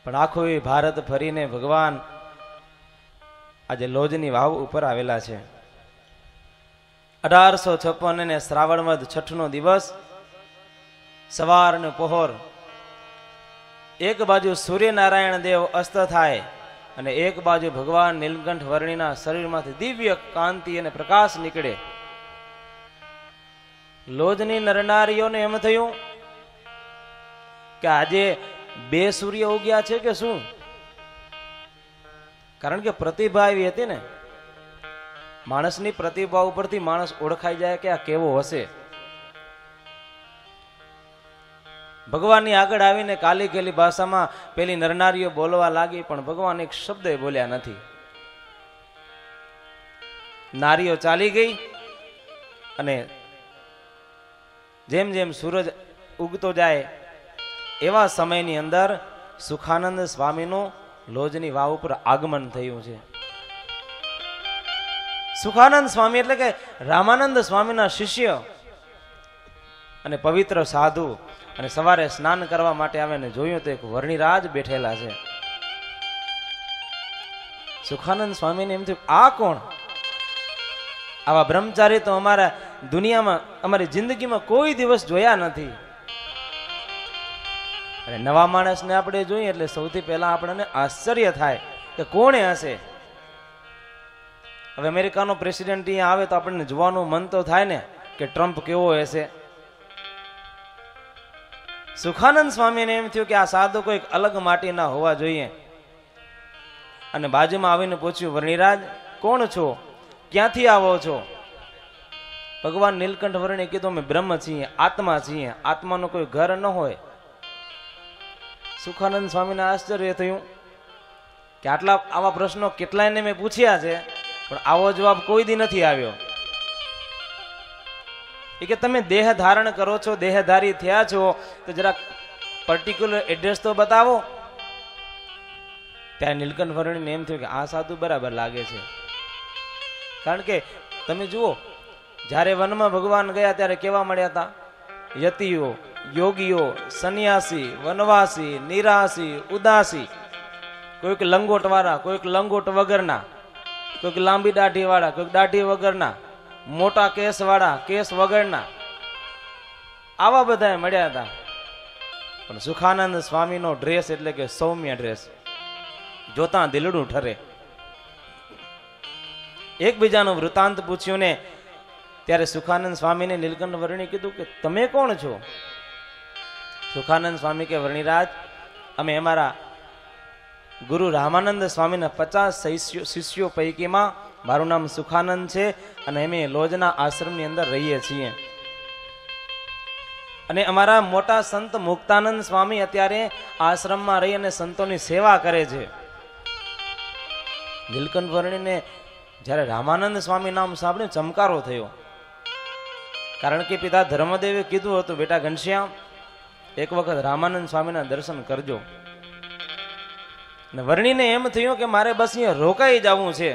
પણ આખું ભારત ફરીને ભગવાન આજે લોજની વાવ ઉપર આવેલા છે. 1856 ને શ્રાવણ વદ 6નો દિવસ, સવારનો પહોર. એક બાજુ સૂર્યનારાયણ દેવ અસ્ત થાય અને એક બાજુ ભગવાન નીલકંઠ વર્ણિના શરીરમાંથી દિવ્ય કાંતિ અને પ્રકાશ નીકળે. લોજની નરનારીઓને એમ થયું કે આજે બે સૂર્ય ઉગ્યા છે કે શું? કારણ કે પ્રતિભા એવી હતી ને, માણસની પ્રતિભા ઉપરથી માણસ ઓળખાઈ જાય કે આ કેવો હશે. ભગવાનની આગળ આવીને કાલી કેલી ભાષામાં પેલી નરનારીઓ બોલવા લાગી, પણ ભગવાન એક શબ્દ બોલ્યા નથી. નારીઓ ચાલી ગઈ અને જેમ જેમ સૂરજ ઉગતો જાય એવા સમયની અંદર સુખાનંદ સ્વામીનું લોજની વાવ ઉપર આગમન થયું છે. સુખાનંદ સ્વામી એટલે કે રામાનંદ સ્વામીના શિષ્ય અને પવિત્ર સાધુ. અને સવારે સ્નાન કરવા માટે આવે ને જોયું તો એક વર્ણિરાજ બેઠેલા છે. સુખાનંદ સ્વામીને એમ થયું આ કોણ? આવા બ્રહ્મચારી તો અમારા દુનિયામાં, અમારી જિંદગીમાં કોઈ દિવસ જોયા નથી. અને નવા માણસને આપણે જોઈએ એટલે સૌથી પહેલા આપણને આશ્ચર્ય થાય કે કોણે હશે. હવે અમેરિકાનો પ્રેસિડેન્ટ અહીંયા આવે તો આપણને જોવાનું મન તો થાય ને કે ટ્રમ્પ કેવો હશે. સુખાનંદ સ્વામીને એમ થયું કે આ સાધુ કોઈક અલગ માટીના હોવા જોઈએ. અને બાજુમાં આવીને પૂછ્યું, વર્ણિરાજ કોણ છો, ક્યાંથી આવો છો? ભગવાન નીલકંઠ વર્ણિએ કીધું અમે બ્રહ્મ છીએ, આત્મા છીએ. આત્માનું કોઈ ઘર ન હોય. સુખાનંદ સ્વામીને આશ્ચર્ય થયું કે આવા પ્રશ્નો કેટલાયને મેં પૂછ્યા છે, પણ આવો જવાબ કોઈ દી નથી આવ્યો. એ કે તમે દેહ ધારણ કરો છો, દેહધારી થયા છો, તો જરાક પર્ટિક્યુલર એડ્રેસ તો બતાવો. ત્યાં નીલકંઠ વર્ણિને એમ થયું કે આ સાધુ બરાબર લાગે છે. કારણ કે તમે જુઓ, જ્યારે વનમાં ભગવાન ગયા ત્યારે કેવા મળ્યા હતા? યતિઓ, યોગીઓ, સંન્યાસી, વનવાસી, નિરાસી, ઉદાસી. કોઈક લંગોટ વાળા, કોઈક લંગોટ વગરના, કોઈક લાંબી દાઢી વાળા, કોઈક દાઢી વગરના, મોટા કેસ વાળા, કેસ વગરના, આવા બધા મળ્યા હતા. પણ સુખાનંદ સ્વામીનો ડ્રેસ એટલે કે સૌમ્ય ડ્રેસ, જોતા દિલડું ઠરે. એકબીજાનું વૃતાંત પૂછ્યું ને ત્યારે સુખાનંદ સ્વામીને નીલકંઠ વર્ણિએ કીધું કે તમે કોણ છો? સુખાનંદ સ્વામી કે વર્ણિરાજ અમે અમારા ગુરુ રામાનંદ સ્વામીના 50 શિષ્યો પૈકીમાં મારું નામ સુખાનંદ છે અને અમે લોજના આશ્રમની અંદર રહીએ છીએ. અને અમારા મોટા સંત મુક્તાનંદ સ્વામી અત્યારે આશ્રમમાં રહી અને સંતોની સેવા કરે છે. નીલકંઠ વર્ણિને જ્યારે રામાનંદ સ્વામી નામ સાંભળીને ચમકારો થયો. કારણ કે પિતા ધર્મદેવે કીધું હતું, બેટા ઘનશ્યામ એક વખત રામાનંદ સ્વામીના દર્શન કરજો. અને વર્ણિને એમ થયું કે મારે બસ અહીંયા રોકાઈ જવું છે.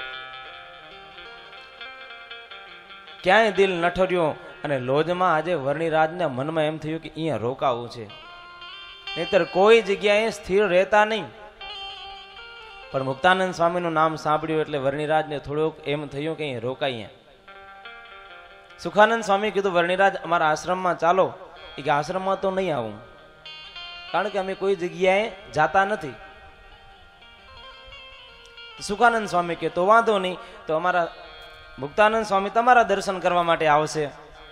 ક્યાંય દિલ ન ઠર્યો અને લોજમાં આજે વર્ણિરાજના મનમાં એમ થયું કે અહીંયા રોકાવું છે, નહીતર કોઈ જગ્યાએ સ્થિર રહેતા નહીં. પણ મુક્તાનંદ સ્વામીનું નામ સાંભળ્યું એટલે વર્ણિરાજને થોડુંક એમ થયું કે અહીં રોકાઈએ. સુખાનંદ સ્વામી કીધું, વર્ણિરાજ અમારા આશ્રમમાં ચાલો. એ કે આશ્રમમાં તો નહીં આવું, કારણ કે અમે કોઈ જગ્યાએ જાતા નથી. સુખાનંદ સ્વામી કે તો વાંધો નહીં, તો અમારા મુક્તાનંદ સ્વામી તમારા દર્શન કરવા માટે આવશે.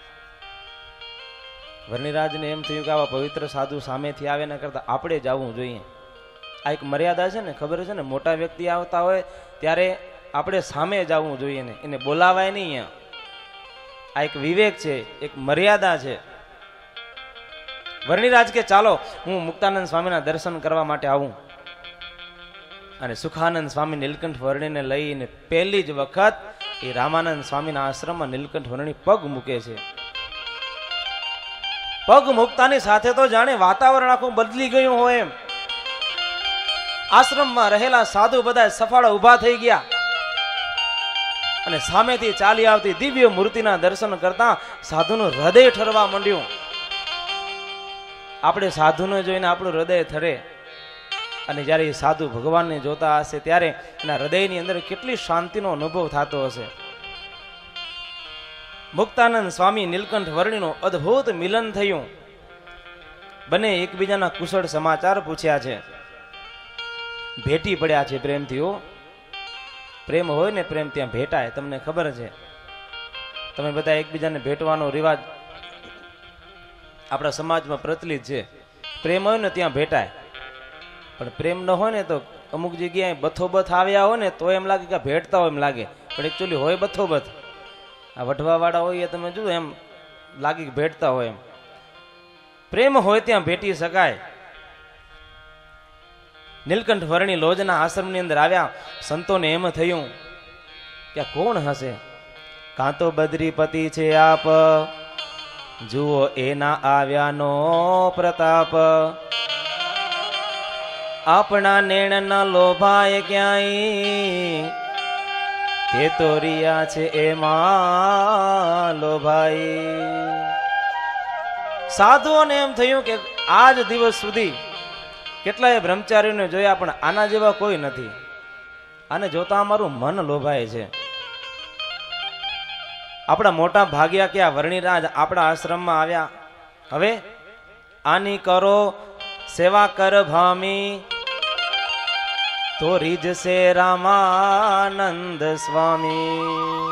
વર્ણિરાજને એમ થયું કે આવા પવિત્ર સાધુ સામેથી આવે ને કરતા આપણે જવું જોઈએ. આ એક મર્યાદા છે ને, ખબર છે ને, મોટા વ્યક્તિ આવતા હોય ત્યારે આપણે સામે જવું જોઈએ ને, એને બોલાવાય નહીં. આ એક વિવેક છે, એક મર્યાદા છે. વર્ણિરાજ કે ચાલો હું મુક્તાનંદ સ્વામીના દર્શન કરવા માટે આવું. અને સુખાનંદ સ્વામી નીલકંઠ વર્ણિને લઈને પહેલી જ વખત એ રામાનંદ સ્વામીના આશ્રમમાં નીલકંઠ વર્ણિ પગ મૂકે છે. પગ મૂકતાની સાથે તો જાણે વાતાવરણ આખું બદલી ગયું હોય એમ. આશ્રમમાં રહેલા સાધુ બધા સફાળા ઉભા થઈ ગયા અને સામેથી ચાલી આવતી દિવ્ય મૂર્તિના દર્શન કરતા સાધુનું હૃદય ઠરવા માંડ્યું. આપણે સાધુને જોઈને આપણું હૃદય ઠરે. અને જ્યારે એ સાધુ ભગવાનને જોતા હશે ત્યારે એના હૃદયની અંદર કેટલી શાંતિનો અનુભવ થતો હશે. મુક્તાનંદ સ્વામી નીલકંઠ વર્ણીનું અદ્ભુત મિલન થયું. બંને એકબીજાના કુશળ સમાચાર પૂછ્યા છે, ભેટી પડ્યા છે પ્રેમથી. પ્રેમ હોય ને પ્રેમ ત્યાં ભેટાય, તમને ખબર છે. તમે બધા એકબીજાને ભેટવાનો રિવાજ આપણા સમાજમાં પ્રચલિત છે. પ્રેમ હોય ને ત્યાં ભેટાય, પણ પ્રેમ ન હોય ને તો અમુક જગ્યાએ બથોબથ આવ્યા હોય ને તો એમ લાગે કે ભેટતા હોય એમ લાગે, પણ એકચ્યુઅલી હોય બથોબથ. આ વઢવા વાળા હોય એ તમે જુઓ એમ લાગે કે ભેટતા હોય એમ. પ્રેમ હોય ત્યાં ભેટી શકાય. નીલકંઠ વર્ણી લોજના આશ્રમની અંદર આવ્યા. સંતોને એમ થયું કે કોણ હશે? કાં તો બદ્રીપતિ છે આપ, જુઓ એના આવ્યાનો પ્રતાપ. આપણા નેણ ન લોભાય ક્યાંય, તે તો રિયા છે એમાં લોભાઈ. સાધુઓને એમ થયું કે આજ દિવસ સુધી કેટલાય બ્રહ્મચારીઓને જોયા, પણ આના જેવા કોઈ નથી. આને જોતા અમારું મન લોભાય છે. આપણા મોટા ભાગ્યા કે આ વર્ણિરાજ આપણા આશ્રમમાં આવ્યા. હવે આની કરો સેવા કર ભામી, તો રીજશે રામાનંદ સ્વામી.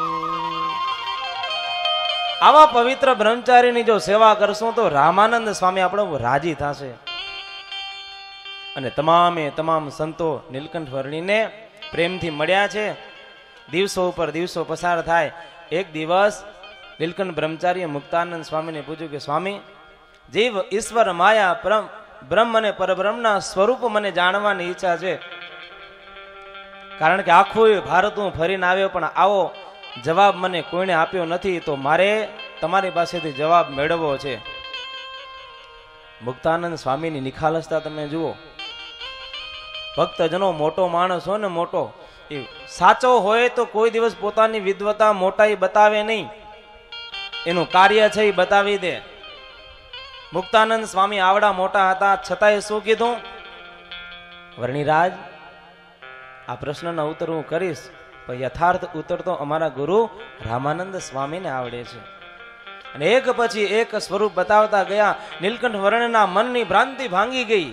આવા પવિત્ર બ્રહ્મચારીની જો સેવા કરશું તો રામાનંદ સ્વામી આપણો રાજી થશે. અને તમામ સંતો નીલકંઠ વર્ણીને પ્રેમથી મળ્યા છે. દિવસો ઉપર દિવસો પસાર થાય. એક દિવસ નીલકંઠ બ્રહ્મચારીએ મુક્તાનંદ સ્વામીને પૂછ્યું કે સ્વામી, જીવ ઈશ્વર માયા બ્રહ્મ અને પરબ્રહ્મના સ્વરૂપ મને જાણવાની ઈચ્છા છે. કારણ કે આખું ભારત હું ફરીને આવ્યો, પણ આવો જવાબ મને કોઈને આપ્યો નથી, તો મારે તમારી પાસેથી જવાબ મેળવવો છે. મુક્તાનંદ સ્વામીની નિખાલસતા તમે જુઓ. ભક્તજનો મોટો માણસ હોય ને, મોટો એ સાચો હોય તો કોઈ દિવસ પોતાની વિદ્વતા મોટાઈ બતાવે નહીં, એનું કાર્ય છે એ બતાવી દે. મુક્તાનંદ સ્વામી આવડા મોટા હતા છતાંય શું કીધું? વર્ણિરાજ, આ પ્રશ્નના ઉત્તર હું કરીશ, પણ યથાર્થ ઉત્તર તો અમારા ગુરુ રામાનંદ સ્વામીને આવડે છે. અને એક પછી એક સ્વરૂપ બતાવતા ગયા. નીલકંઠ વર્ણના મનની ભ્રાંતિ ભાંગી ગઈ.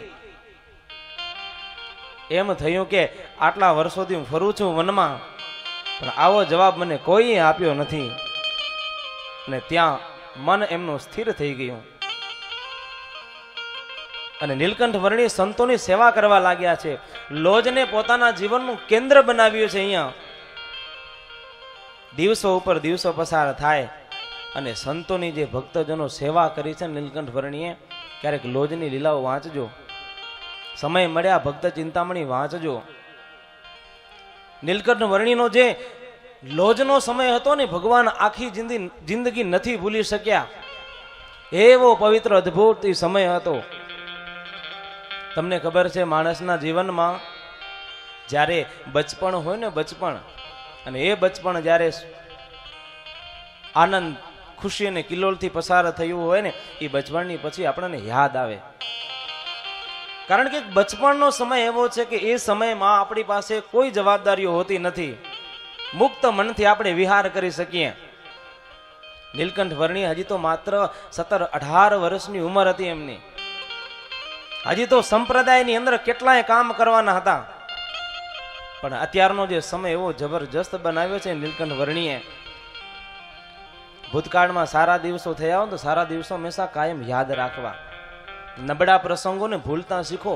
એમ થયું કે આટલા વર્ષોથી હું ફરું છું વનમાં, પણ આવો જવાબ મને કોઈ આપ્યો નથી. અને ત્યાં મન એમનું સ્થિર થઈ ગયું. અને નીલકંઠ વર્ણી સંતોની સેવા કરવા લાગ્યા છે. લોજને પોતાના જીવનનું કેન્દ્ર બનાવ્યું છે. અહીંયા દિવસો ઉપર દિવસો પસાર થાય અને સંતોની જે ભક્તજનો સેવા કરી છે નીલકંઠ વર્ણીએ, ક્યારેક લોજની લીલાઓ વાંચજો. સમય મળ્યા ભક્ત ચિંતામણી વાંચજો. નીલકંઠ વર્ણીનો જે લોજનો સમય હતો ને, ભગવાન આખી જિંદગી નથી ભૂલી શક્યા. એવો પવિત્ર અદ્ભુત સમય હતો. તમને ખબર છે, માણસના જીવનમાં જ્યારે બચપણ હોય ને, બચપણ, અને એ બચપણ જ્યારે આનંદ ખુશી અને કિલ્લોલથી પસાર થયું હોય ને, એ બચપણની પછી આપણને યાદ આવે. કારણ કે બચપણનો સમય એવો છે કે એ સમયમાં આપણી પાસે કોઈ જવાબદારીઓ હોતી નથી. મુક્ત મનથી આપણે વિહાર કરી શકીએ. નીલકંઠ વર્ણી હજી તો માત્ર 17-18 વર્ષની ઉંમર હતી એમની. હજી તો સંપ્રદાયની અંદર કેટલાય કામ કરવાના હતા. પણ અત્યારનો જે સમય એવો જબરજસ્ત બનાવ્યો છે નીલકંઠ વર્ણીએ. ભૂતકાળમાં સારા દિવસો થયા હોય તો સારા દિવસો હંમેશા કાયમ યાદ રાખવા. નબળા પ્રસંગોને ભૂલતા શીખો.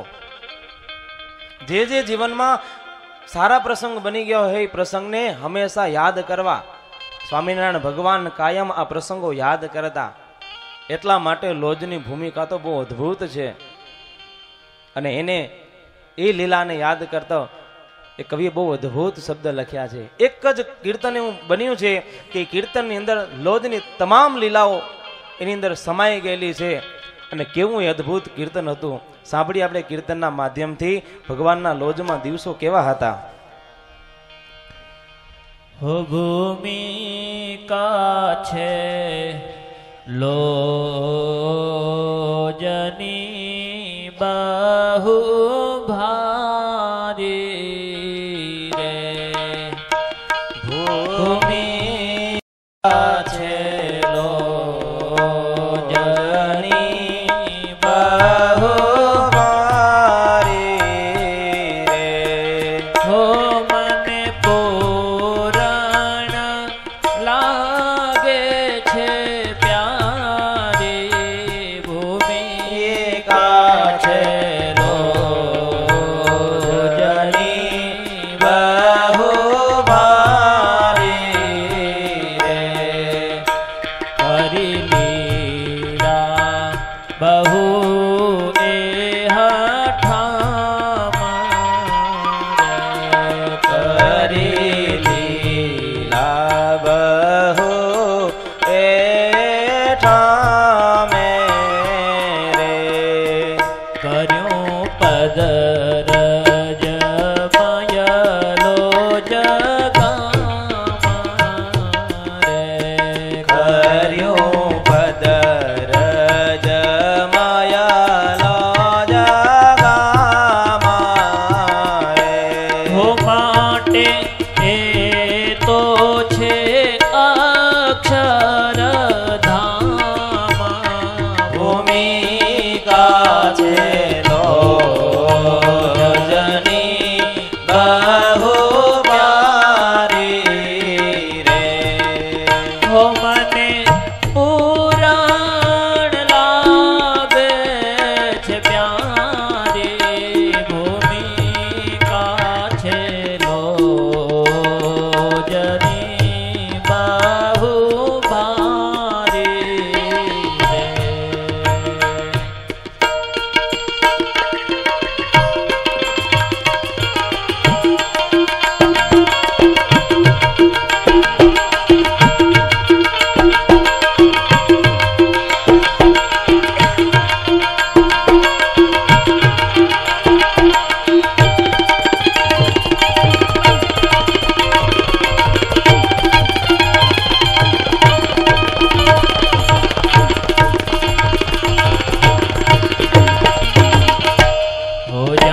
જે જીવનમાં સારા પ્રસંગ બની ગયો હોય એ પ્રસંગને હંમેશા યાદ કરવા. સ્વામિનારાયણ ભગવાન કાયમ આ પ્રસંગો યાદ કરતા. એટલા માટે લોજની ભૂમિકા તો બહુ અદ્ભુત છે. અને એને એ લીલાને યાદ કરતા એ કવિએ બહુ અદ્ભુત શબ્દ લખ્યા છે. એક જ કીર્તન એવું બન્યું છે કે કીર્તનની અંદર લોજની તમામ લીલાઓ એની અંદર સમાઈ ગયેલી છે. અને કેવું અદ્ભુત કીર્તન હતું. સાંભળી આપણે કીર્તનના માધ્યમથી ભગવાનના લોજમાં દિવસો કેવા હતા. હો ભૂમિકા છે લોજની બાહુ ભા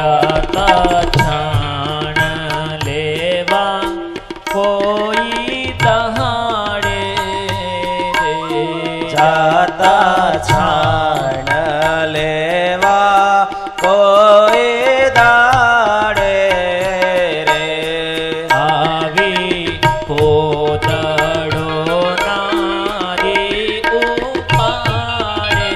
જાતા છાણ લેવા કોઈ દહાડે રે જાતા છાણ લેવા કોઈ દાડે રે આવી પોતડો નારી ઉપાડે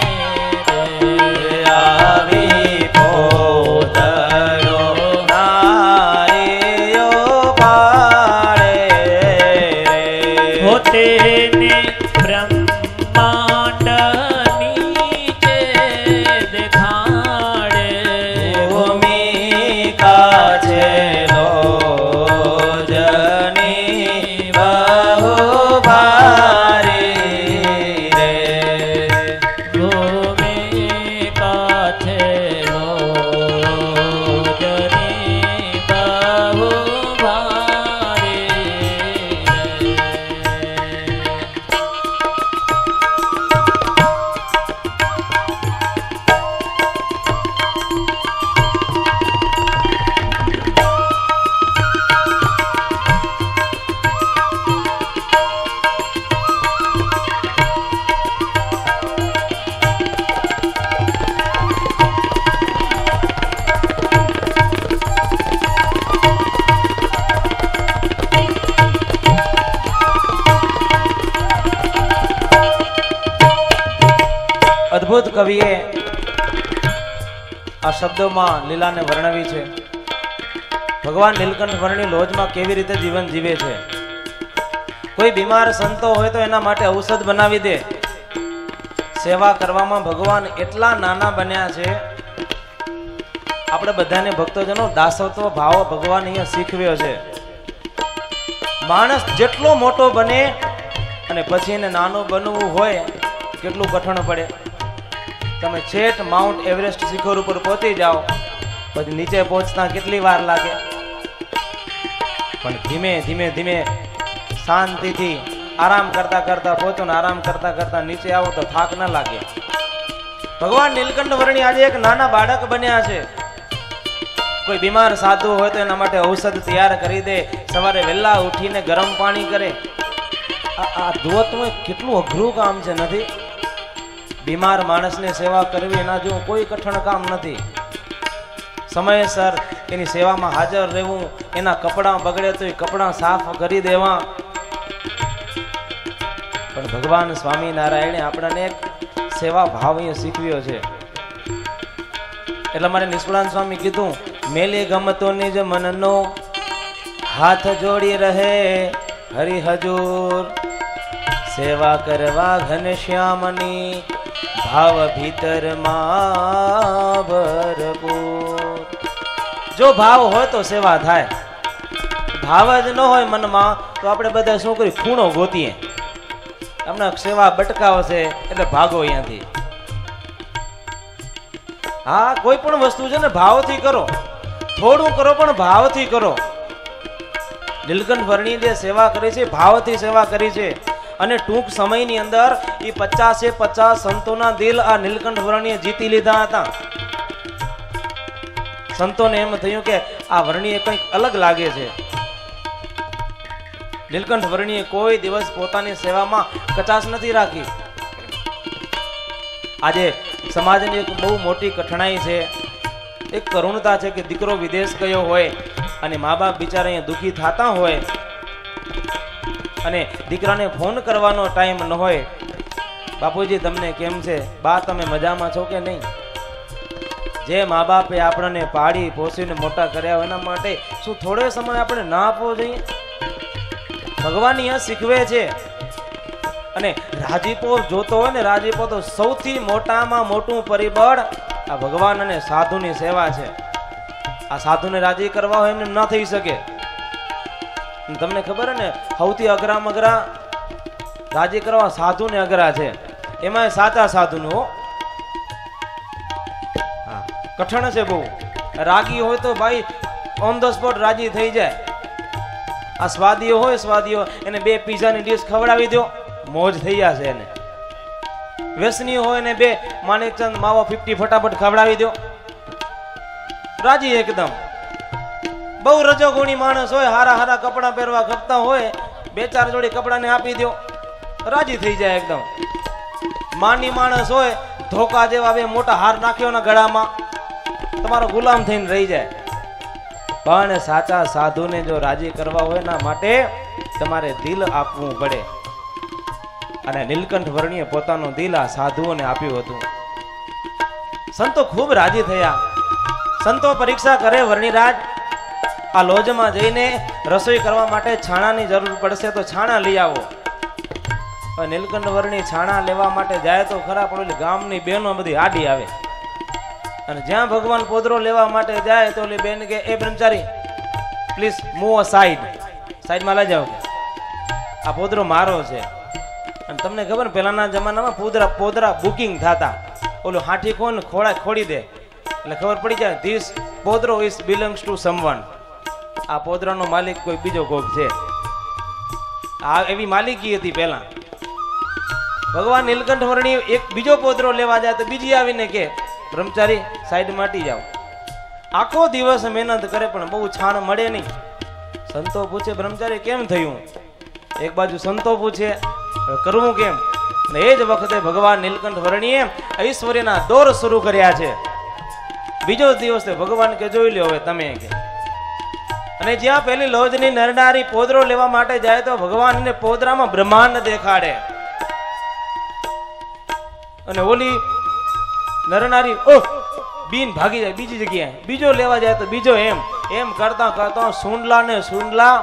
રે આવી પોતડો નારીઓ પાડે રે હોતેને બ્રહ્માંડ નીચે દેખાડે ભૂમિકા છે લોજની બહુ ભારી રે ભૂમિકા છે લોજની બહુ ભારી અદ્ભુત કવિએ આ શબ્દોમાં લીલાને વર્ણવી છે. ભગવાન નીલકંઠ વર્ણી લોજમાં કેવી રીતે જીવન જીવે છે. કોઈ બીમાર સંતો હોય તો એના માટે ઔષધ બનાવી દે. સેવા કરવામાં ભગવાન એટલા નાના બન્યા છે. આપણે બધાને ભક્તોજનો દાસત્વ ભાવ ભગવાન અહીંયા શીખવ્યો છે. માણસ જેટલો મોટો બને અને પછી એને નાનું બનવું હોય કેટલું કઠણ પડે. તમે છેટ માઉન્ટ એવરેસ્ટ શિખર ઉપર પહોંચી જાઓ પછી નીચે પહોંચતા કેટલી વાર લાગે, પણ ધીમે ધીમે ધીમે શાંતિથી આરામ કરતા કરતા પહોંચો ને આરામ કરતા કરતા નીચે આવો તો થાક ન લાગે. ભગવાન નીલકંઠ વર્ણી આજે એક નાના બાળક બન્યા છે. કોઈ બીમાર સાધુ હોય તો એના માટે ઔષધ તૈયાર કરી દે. સવારે વહેલા ઉઠીને ગરમ પાણી કરે. આ જુઓ કેટલું અઘરું કામ છે નથી? બીમાર માણસની સેવા કરવી એના જેવું કોઈ કઠણ કામ નથી. સમયસર એની સેવામાં હાજર રહેવું, એના કપડાં બગડે તો એ કપડાં સાફ કરી દેવા. પણ ભગવાન સ્વામિનારાયણે આપણને એક સેવા ભાવ અહીંયા શીખવ્યો છે. એટલે મારે નિષ્કુળાન સ્વામી કીધું, મેલી ગમતો નિજ મનનો હાથ જોડી રહે હરિ હજૂર, સેવા કરવા ઘનશ્યામની ભાવ ભીતરમાં ભરપૂર. જો ભાવ હોય તો સેવા થાય, ભાવ જ ન હોય મનમાં તો આપણે બધા શું કરીએ, ખૂણો ગોતીએ. આપણે સેવા બટકાવશે એટલે ભાગો અહીંયાથી. હા, કોઈ પણ વસ્તુ છે ને ભાવથી કરો, થોડું કરો પણ ભાવથી કરો. નીલકંઠ વર્ણી જે સેવા કરી છે ભાવથી સેવા કરી છે. અને ટૂંક સમયની અંદર એ 50 સંતોના દિલ આ નીલકંઠ વર્ણીએ જીતી લીધા હતા. સંતોને એમ થયું કે આ વર્ણીએ કંઈક અલગ લાગે છે. નીલકંઠ વર્ણીએ કોઈ દિવસ પોતાની સેવામાં કચાશ નથી રાખી. આજે સમાજની એક બહુ મોટી કઠણાઈ છે, એક કરુણતા છે કે દીકરો વિદેશ ગયો હોય અને મા બાપ બિચારા અહીંયા દુઃખી થતા હોય અને દીકરાને ફોન કરવાનો ટાઈમ ન હોય. બાપુજી તમને કેમ છે, બા તમે મજામાં છો કે નહીં? જે મા બાપે આપણને પાડી પોષીને મોટા કર્યા હોય એના માટે શું થોડો સમય આપણે ના આપવો જોઈએ? ભગવાન અહીંયા શીખવે છે. અને રાજીપો જોતો હોય ને, રાજીપો તો સૌથી મોટામાં મોટું પરિબળ આ ભગવાન અને સાધુની સેવા છે. આ સાધુને રાજી કરવા હોય એમને ન થઈ શકે. તમને ખબર ને, સૌથી અઘરામાં અઘરા રાજી કરવા સાધુને અઘરા છે. એમાં સાચા સાધુનું હો, કઠણ છે બહુ. રાગી હોય તો ભાઈ ઓન ધ સ્પોટ રાજી થઈ જાય. આ સ્વાદીઓ હોય, સ્વાદીઓ એને 2 પીઝાની ડીશ ખવડાવી દો, મોજ થઈ જશે એને. વ્યસની હોય ને 2 માણેકચંદ માવો 50 ફટાફટ ખવડાવી દો. રાજી એકદમ. બહુ રજોગુણી માણસ હોય, હારા હારા કપડાં પહેરવા ગમતા હોય, 2-4 જોડી કપડાને આપી દો, રાજી થઈ જાય એકદમ. માની માણસ હોય, ધોકા જેવા 2 મોટા હાર નાખ્યો ને ગળામાં, તમારો ગુલામ થઈને રહી જાય. પણ સાચા સાધુને જો રાજી કરવા હોય ના માટે તમારે દિલ આપવું પડે. અને નીલકંઠ વર્ણીએ પોતાનું દિલ આ સાધુઓને આપ્યું હતું. સંતો ખૂબ રાજી થયા. સંતો પરીક્ષા કરે, વર્ણિરાજ આ લોજમાં જઈને રસોઈ કરવા માટે છાણાની જરૂર પડશે તો છાણા લઈ આવો. નીલકંઠ વર્ણી છાણા લેવા માટે જાય તો ખરા, પણ ઓલી ગામની બહેનો બધી આડી આવે. અને જ્યાં ભગવાન પોદરો લેવા માટે જાય તો ઓલી બેન કે, એ બ્રહ્મચારી પ્લીઝ મૂવ અ સાઈડમાં લઈ જાઓ, આ પોદરો મારો છે. અને તમને ખબર, પહેલાના જમાનામાં પોદરા બુકિંગ થતા. ઓલું હાથી કોણ ખોડી દે એટલે ખબર પડી જાય, ધીસ પોદરો ઇઝ બિલોંગ્સ ટુ સમવન. આ પોદરાનો માલિક કોઈ બીજો કોક છે. આ એવી માલિકી હતી પહેલા. ભગવાન નીલકંઠ વર્ણી એક બીજો પોદરો લેવા જાય તો બીજી આવીને કે, બ્રહ્મચારી સાઈડમાં હટી જાઓ. આખો દિવસ મહેનત કરે પણ બહુ છાણ મળે નહીં. સંતો પૂછે, બ્રહ્મચારી કેમ થયું? એક બાજુ સંતો પૂછે કરવું કેમ? અને એ જ વખતે ભગવાન નીલકંઠ વર્ણીએ ઐશ્વર્યના દોર શરૂ કર્યા છે. બીજો દિવસ ભગવાન કે, જોઈ લ્યો હવે તમે કે. અને જ્યાં પેલી લોજની નરનારી પોદરો લેવા માટે જાય તો ભગવાન એને પોદરામાં બ્રહ્માંડ દેખાડે. અને ઓલી નરનારી બીન ભાગી જાય બીજી જગ્યાએ. બીજો લેવા જાય તો બીજો. એમ કરતા કરતા સુંડલા ને સુંડલા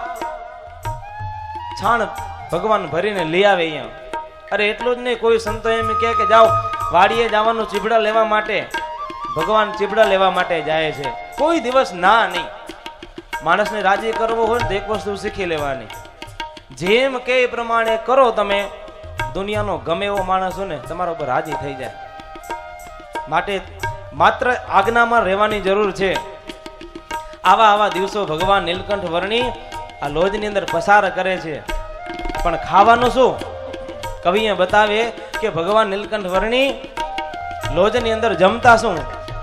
છાણ ભગવાન ભરીને લઈ આવે અહીંયા. અરે એટલું જ નહીં, કોઈ સંતો એમ કહે કે જાઓ વાડીએ જવાનું ચીબડા લેવા માટે. ભગવાન ચીબડા લેવા માટે જાય છે. કોઈ દિવસ ના નહીં. માણસને રાજી કરવો હોય તો એક વસ્તુ શીખી લેવાની, જેમ કે એ પ્રમાણે કરો તમે, દુનિયાનો ગમે એવો માણસ હોય ને તમારા ઉપર રાજી થઈ જાય. માટે માત્ર આજ્ઞામાં રહેવાની જરૂર છે. આવા દિવસો ભગવાન નીલકંઠ વર્ણી આ લોજની અંદર પસાર કરે છે. પણ ખાવાનું શું? કવિએ બતાવે કે ભગવાન નીલકંઠ વર્ણી લોજની અંદર જમતા શું?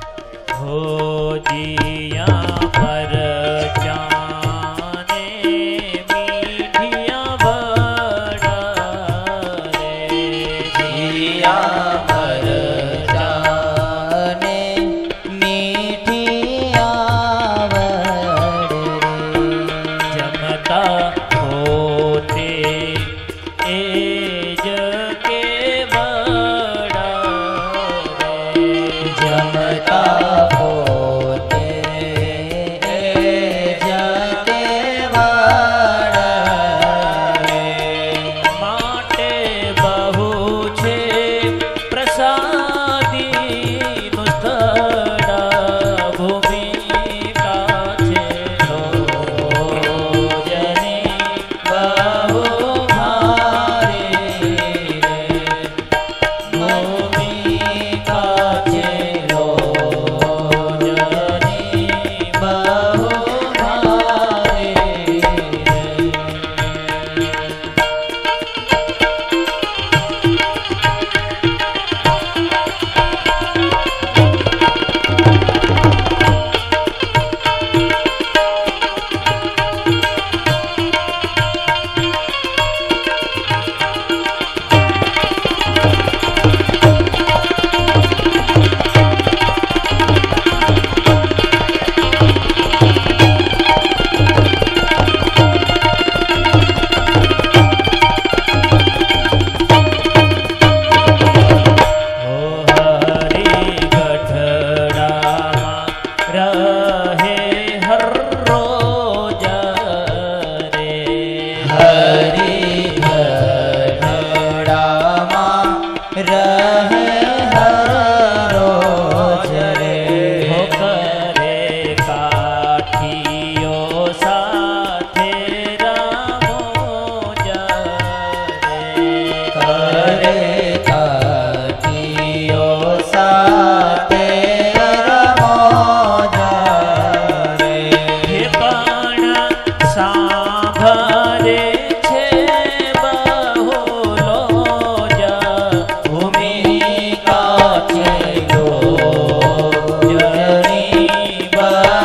ભોજિયા પર જાને મીઠિયા વડા રે, જીયા પર જાને મીઠિયા વડે, જમતા હોતે એ જ કે વડા રે, જમતા ભૂમિકા છે લો જની બા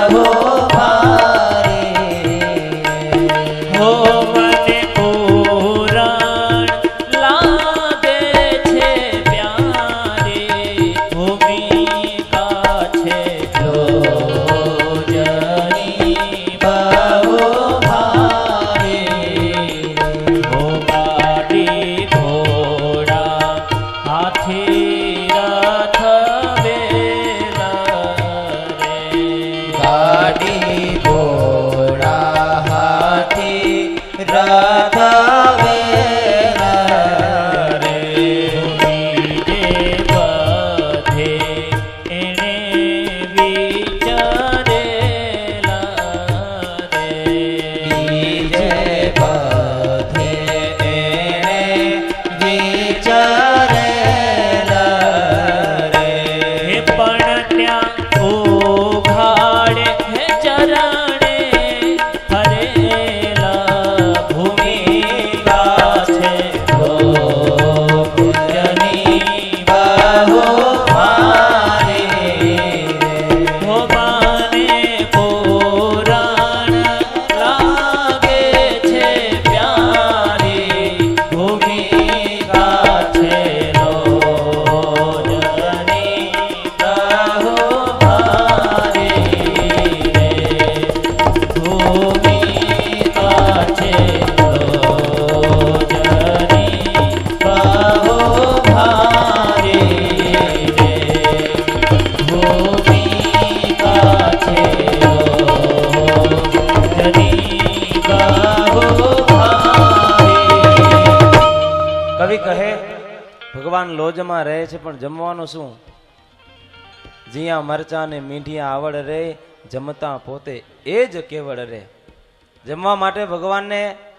લોજમાં રહે છે, પણ જમવાનું શું? જીયા મરચા ને મીઠિયા આવડ રે, જમતા પોતે એ જ કેવડ રે. જમવા માટે ભગવાનને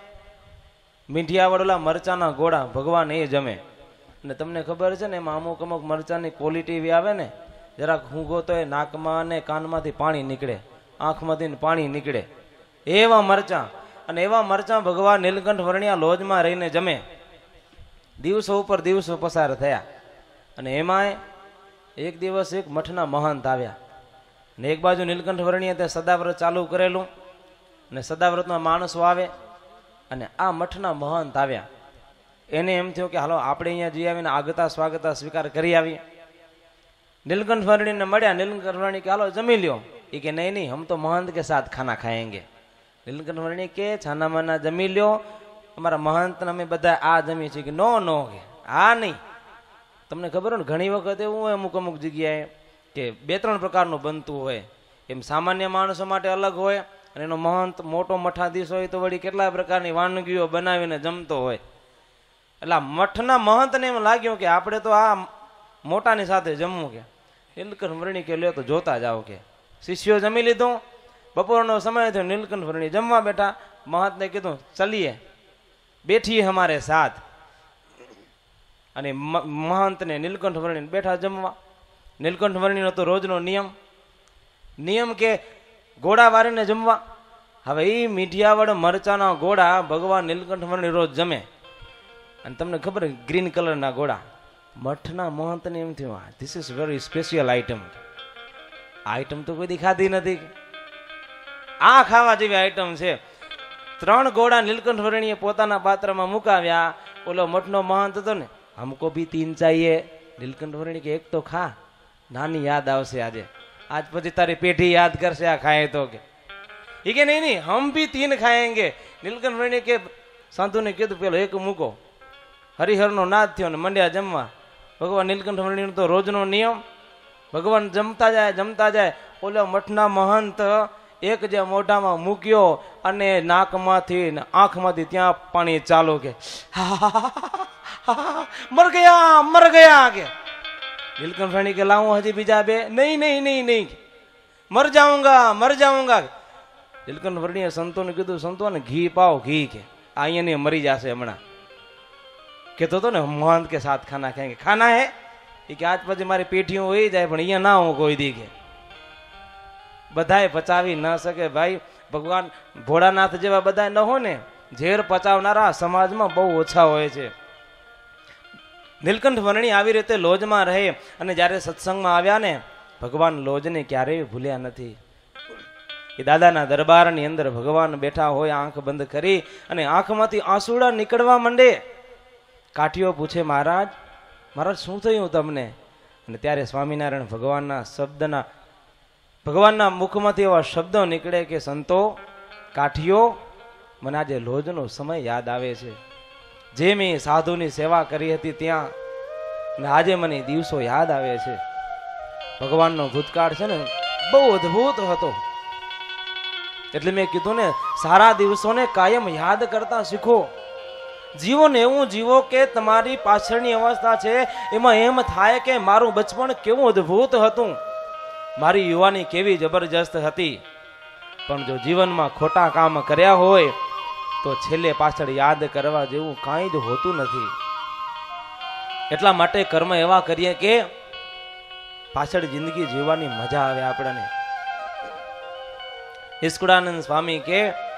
મીઠિયા આવડેલા મરચાના ગોળા ભગવાન એ જમે. અને તમને ખબર છે ને એમાં અમુક અમુક મરચાની ક્વોલિટી એવી આવે ને, જરાક હુંગો તો એ નાકમાં અને કાનમાંથી પાણી નીકળે, આંખમાંથી પાણી નીકળે, એવા મરચાં. અને એવા મરચાં ભગવાન નીલકંઠ વર્ણિયા લોજમાં રહીને જમે. દિવસો ઉપર દિવસો પસાર થયા અને એમાંય એક દિવસ એક મઠના મહંત આવ્યા. ને એક બાજુ નીલકંઠ વર્ણિયા તે સદાવ્રત ચાલુ કરેલું, અને સદાવ્રતમાં માણસો આવે, અને આ મઠના મહંત આવ્યા. એને એમ થયું કે હાલો આપણે અહીંયા જઈ આવીને આગતા સ્વાગતા સ્વીકાર કરી આવીએ. નીલકંઠ વર્ણિને મળ્યા. નીલકંઠ વર્ણિ કે હાલો જમી લ્યો. એ કે નહીં નહીં, હમ તો महंत के साथ खाना खाएंगे. નીલકંઠ વર્ણિ કે છાના માના જમી લ્યો, અમારા મહંતને અમે બધા આ જમી છે. કે નો નો, કે આ નહીં. તમને ખબર હોય ને ઘણી વખત એવું હોય અમુક અમુક જગ્યાએ કે 2-3 પ્રકારનું બનતું હોય. એમ સામાન્ય માણસો માટે અલગ હોય, અને એનો મહંત મોટો મઠાધીશ હોય તો વળી કેટલા પ્રકારની વાનગીઓ બનાવીને જમતો હોય. એટલે મઠના મહંતને એમ લાગ્યું કે આપણે તો આ મોટાની સાથે જમવું. કે નીલકંઠ વર્ણિ કે લ્યો તો જોતા જાઓ. કે શિષ્યો જમી લીધું, બપોરનો સમય થયો, નીલકંઠ વર્ણિ જમવા બેઠા. મહંતને કીધું ચલીએ બેઠીએ હમારે સાથ. અને મહંતને નીલકંઠ વર્ણિને બેઠા જમવા. નીલકંઠ વર્ણિનો તો રોજનો નિયમ કે ગોળા વારીને જમવા. હવે એ મીઠિયાવડ મરચાના ગોળા ભગવાન નીલકંઠ વર્ણિ રોજ જમે. અને તમને ખબર ગ્રીન કલરના ગોળા. મઠના મહંતને એમ થયું this is very special item. Item તો કોઈ ખાધી નથી, આ ખાવા જેવી આઈટમ છે. 3 ગોળા નીલકંઠ વર્ણિએ પોતાના પાત્રમાં મુકાવ્યા. ઓલો મઠનો મહંત હતો ને, હમકો ભી 3 ચાહીએ. નીલકંઠ વર્ણિ કે એક તો ખા, નાની યાદ આવશે આજે, આજ પછી તારી પેઢી યાદ કરશે આ ખાય તો. કે એ કે નહીં નહીં, હમ ભી 3 ખાएंगे. નીલકંઠ વર્ણિ કે સાધુને કીધું પેલો એક મૂકો. હરિહરનો નાદ થયો ને મંડ્યા જમવા. ભગવાન નીલકંઠ વર્ણિનો તો રોજનો નિયમ, ભગવાન જમતા જાય. ઓલો મઠના મહંત એક જે મોઢામાં મૂક્યો અને નાકમાંથી ને આંખમાંથી ત્યાં પાણી ચાલુ. કે મર ગયા. કે નીલકંઠ વર્ણિ કે લાવું હજી બીજા 2? નહીં, મર જાઉંગા. નીલકંઠ વર્ણિએ સંતોને કીધું, સંતોને ઘી પાઓ, ઘી. કે અહીંયા મરી જશે હમણાં. કહેતો હતો ને महंत के साथ खाना खाएंगे. खाना है એ કે આજ પછી મારી પેઢીઓ હોઈ જાય, પણ અહીંયા ના હું કોઈ દી. કે બધાએ પચાવી ન શકે ભાઈ. ભગવાન ભોળાનાથ જેવા બધા ન હોય ને, ઝેર પચાવનારા સમાજમાં બહુ ઓછા હોય છે. નીલકંઠ વર્ણિ આવી રીતે લોજમાં રહે, અને જ્યારે સત્સંગમાં આવ્યા ને, ભગવાન લોજને ક્યારેય ભૂલ્યા નથી. એ દાદાના દરબારની અંદર ભગવાન બેઠા હોય, આંખ બંધ કરી, અને આંખમાંથી આંસુડા નીકળવા માંડે. કાઠીઓ પૂછે, મહારાજ શું થયું તમને? અને ત્યારે સ્વામિનારાયણ ભગવાનના મુખમાંથી એવા શબ્દો નીકળે કે સંતો, કાઠીઓ, મને આજે લોજનો સમય યાદ આવે છે. જે મેં સાધુની સેવા કરી હતી ત્યાં, અને આજે મને દિવસો યાદ આવે છે. ભગવાનનો ભૂતકાળ છે ને બહુ અદ્ભુત હતો. એટલે મેં કીધું ને, સારા દિવસોને કાયમ યાદ કરતા શીખો. જીવન એવું જીવો કે તમારી પાછળની અવસ્થા છે એમાં એમ થાય કે મારું બચપણ કેવું અદ્ભુત હતું, મારી યુવાની કેવી જબરજસ્ત હતી. પણ જો જીવનમાં ખોટા કામ કર્યા હોય તો છેલ્લે પાછળ યાદ કરવા જેવું કાંઈ જ હોતું નથી. એટલા માટે કર્મ એવા કરીએ કે પાછળ જિંદગી જીવવાની મજા આવે આપણને. ઈસ્કુડાનંદ સ્વામી કે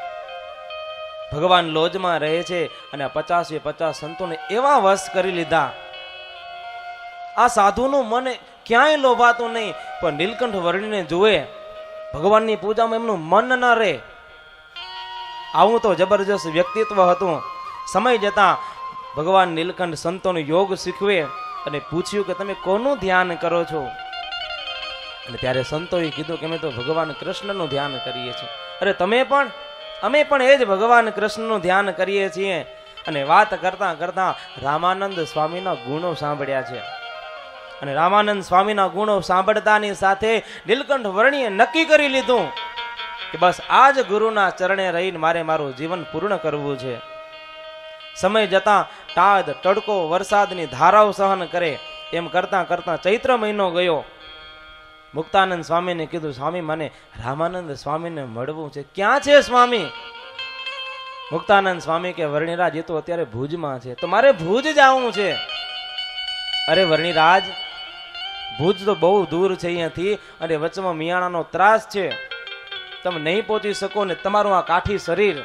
ભગવાન લોજમાં રહે છે, અને 50 સંતોને એવા વશ કરી લીધા. આ સાધુનું મન ક્યાંય લોભાતું નહીં, પણ નીલકંઠ વર્ણિને જુએ, ભગવાનની પૂજામાં એમનું મન ન રહે. આવું તો જબરજસ્ત વ્યક્તિત્વ હતું. સમય જતા ભગવાન નીલકંઠ સંતોને યોગ શીખવે, અને પૂછ્યું કે તમે કોનું ધ્યાન કરો છો? અને ત્યારે સંતોએ કીધું કે અમે તો ભગવાન કૃષ્ણનું ધ્યાન કરીએ છીએ. અરે તમે પણ? અમે પણ એ જ ભગવાન કૃષ્ણનું ધ્યાન કરીએ છીએ. અને વાત કરતા કરતા રામાનંદ સ્વામીના ગુણો સાંભળ્યા છે. અને રામાનંદ સ્વામીના ગુણો સાંભળતાની સાથે નીલકંઠ વર્ણિએ નક્કી કરી લીધું કે બસ આ જ ગુરુના ચરણે રહીને મારે મારું જીવન પૂર્ણ કરવું છે. સમય જતા ટાઢ, તડકો, વરસાદની ધારાઓ સહન કરે, એમ કરતા કરતા ચૈત્ર મહિનો ગયો. મુક્તાનંદ સ્વામીને કીધું, સ્વામી મને રામાનંદ સ્વામીને મળવું છે. ક્યાં છે સ્વામી? મુક્તાનંદ સ્વામી કે વર્ણિરાજ એ તો અત્યારે ભુજમાં છે. તો મારે ભુજ જવું છે. અરે વર્ણિરાજ, ભુજ તો બહુ દૂર છે અહીંયાથી, અને વચમાં મિયાણાનો ત્રાસ છે, તમે નહીં પહોંચી શકો ને તમારું આ કાઠી શરીર.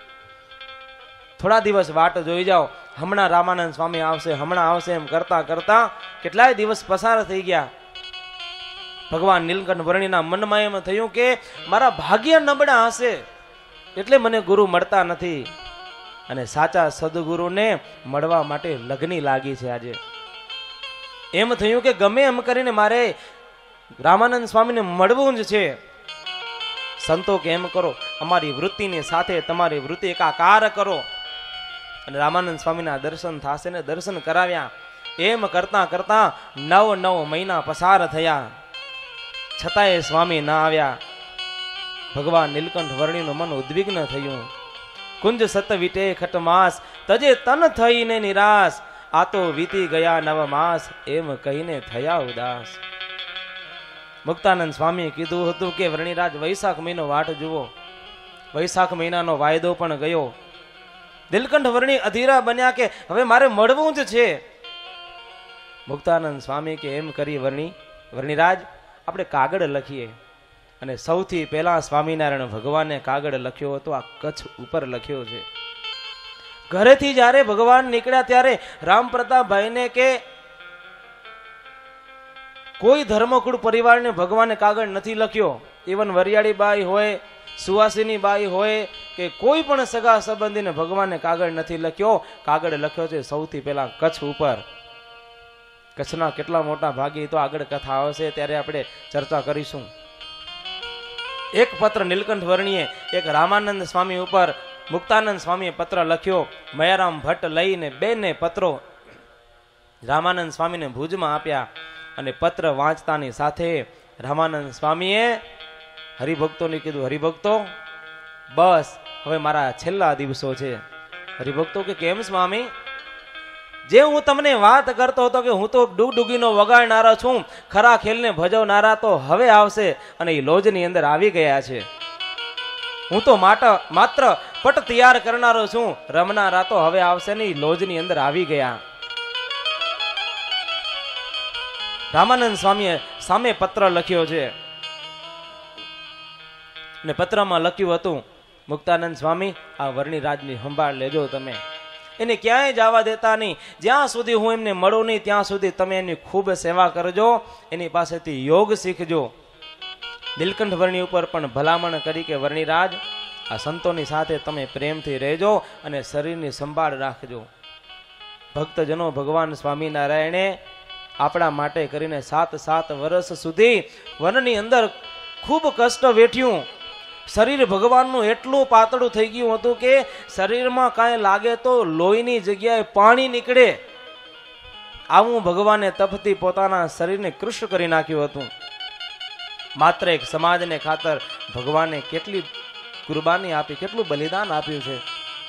થોડા દિવસ વાટ જોઈ જાઓ, હમણાં રામાનંદ સ્વામી આવશે, હમણાં આવશે એમ કરતા કરતા કેટલાય દિવસ પસાર થઈ ગયા. ભગવાન નીલકંઠ વર્ણિના મનમાં એમ થયું કે મારા ભાગ્ય નબળા હશે એટલે મને ગુરુ મળતા નથી, અને સાચા સદગુરુને મળવા માટે લગ્ની લાગી છે. આજે એમ થયું કે ગમે એમ કરીને મારે રામાનંદ સ્વામીને મળવું જ છે. સંતો કે એમ કરો, અમારી વૃત્તિની સાથે તમારી વૃત્તિ એકાકાર કરો અને રામાનંદ સ્વામીના દર્શન થશે ને દર્શન કરાવ્યા. એમ કરતા કરતા 9 મહિના પસાર થયા, છતાંય સ્વામી ના આવ્યા. ભગવાન નીલકંઠ વર્ણિનું મન ઉદ્વિગ્ન થયું. કુંજ સત વિટે ખટમાસ, તજે તન થઈને નિરાશ, આ તો વીતી ગયા 9 માસ, એમ કહીને થયા ઉદાસ. મુક્તાનંદ સ્વામીએ કીધું હતું કે વર્ણિરાજ વૈશાખ મહિનો વાટ જુઓ. વૈશાખ મહિનાનો વાયદો પણ ગયો. નીલકંઠ વર્ણિ અધીરા બન્યા કે હવે મારે મળવું જ છે. મુક્તાનંદ સ્વામી કે એમ કરી વર્ણિરાજ આપણે કાગળ લખીએ. અને સૌથી પહેલા સ્વામિનારાયણ ભગવાને કાગળ લખ્યો હતો, આ કચ્છ ઉપર લખ્યો છે. ઘરેથી જ્યારે ભગવાન નીકળ્યા ત્યારે રામ પ્રતાપભાઈને કે કોઈ ધર્મકુળ પરિવારને ભગવાને કાગળ નથી લખ્યો. ઇવન વરિયાળી બાઈ હોય, સુવાસીની બાઈ હોય કે કોઈ પણ સગા સંબંધીને ભગવાને કાગળ નથી લખ્યો. કાગળ લખ્યો છે સૌથી પહેલા કચ્છ ઉપર. કચ્છના કેટલા મોટા ભાગી તો આગળ કથા આવશે ત્યારે આપણે ચર્ચા કરીશું. એક પત્ર નીલકંઠ વર્ણીએ એક રામાનંદ સ્વામી ઉપર મુક્તાનંદ સ્વામીએ પત્ર લખ્યો. મયારામ ભટ્ટ લઈને 2 પત્રો રામાનંદ સ્વામીને ભુજમાં આપ્યા. અને પત્ર વાંચતાની સાથે રામાનંદ સ્વામીએ હરિભક્તોને કીધું, હરિભક્તો બસ હવે મારા છેલ્લા દિવસો છે. હરિભક્તો કે કેમ સ્વામી? જે હું તમને વાત કરતો હતો કે હું તો ડુગડુગીનો વગાડનારો છું, ખરા ખેલને ભજવનારા તો હવે આવશે, અને એ લોજની અંદર આવી ગયા છે. હું તો માત્ર પટ તૈયાર કરનારો છું, રમનારા તો હવે આવશે ને એ લોજની અંદર આવી ગયા. રામાનંદ સ્વામીએ સામે પત્ર લખ્યો છે, અને પત્રમાં લખ્યું હતું, મુક્તાનંદ સ્વામી આ વર્ણિરાજની સંભાળ લેજો, તમે એને ક્યાંય જવા દેતા નહીં. જ્યાં સુધી હું એમને મળું નહીં ત્યાં સુધી તમે એની ખૂબ સેવા કરજો, એની પાસેથી યોગ શીખજો. નીલકંઠ વર્ણિ ઉપર પણ ભલામણ કરી કે વર્ણિરાજ આ સંતોની સાથે તમે પ્રેમથી રહેજો અને શરીરની સંભાળ રાખજો. ભક્તજનો ભગવાન સ્વામિનારાયણે આપણા માટે કરીને 7 વર્ષ સુધી વનની અંદર ખૂબ કષ્ટ વેઠ્યું. શરીર ભગવાનનું એટલું પાતળું થઈ ગયું હતું કે શરીરમાં કાંઈ લાગે તો લોહીની જગ્યાએ પાણી નીકળે. આવું ભગવાને તપથી પોતાના શરીરને કૃષ્ણ કરી નાખ્યું હતું. માત્ર એક સમાજને ખાતર ભગવાને કેટલી કુરબાની આપી, કેટલું બલિદાન આપ્યું છે.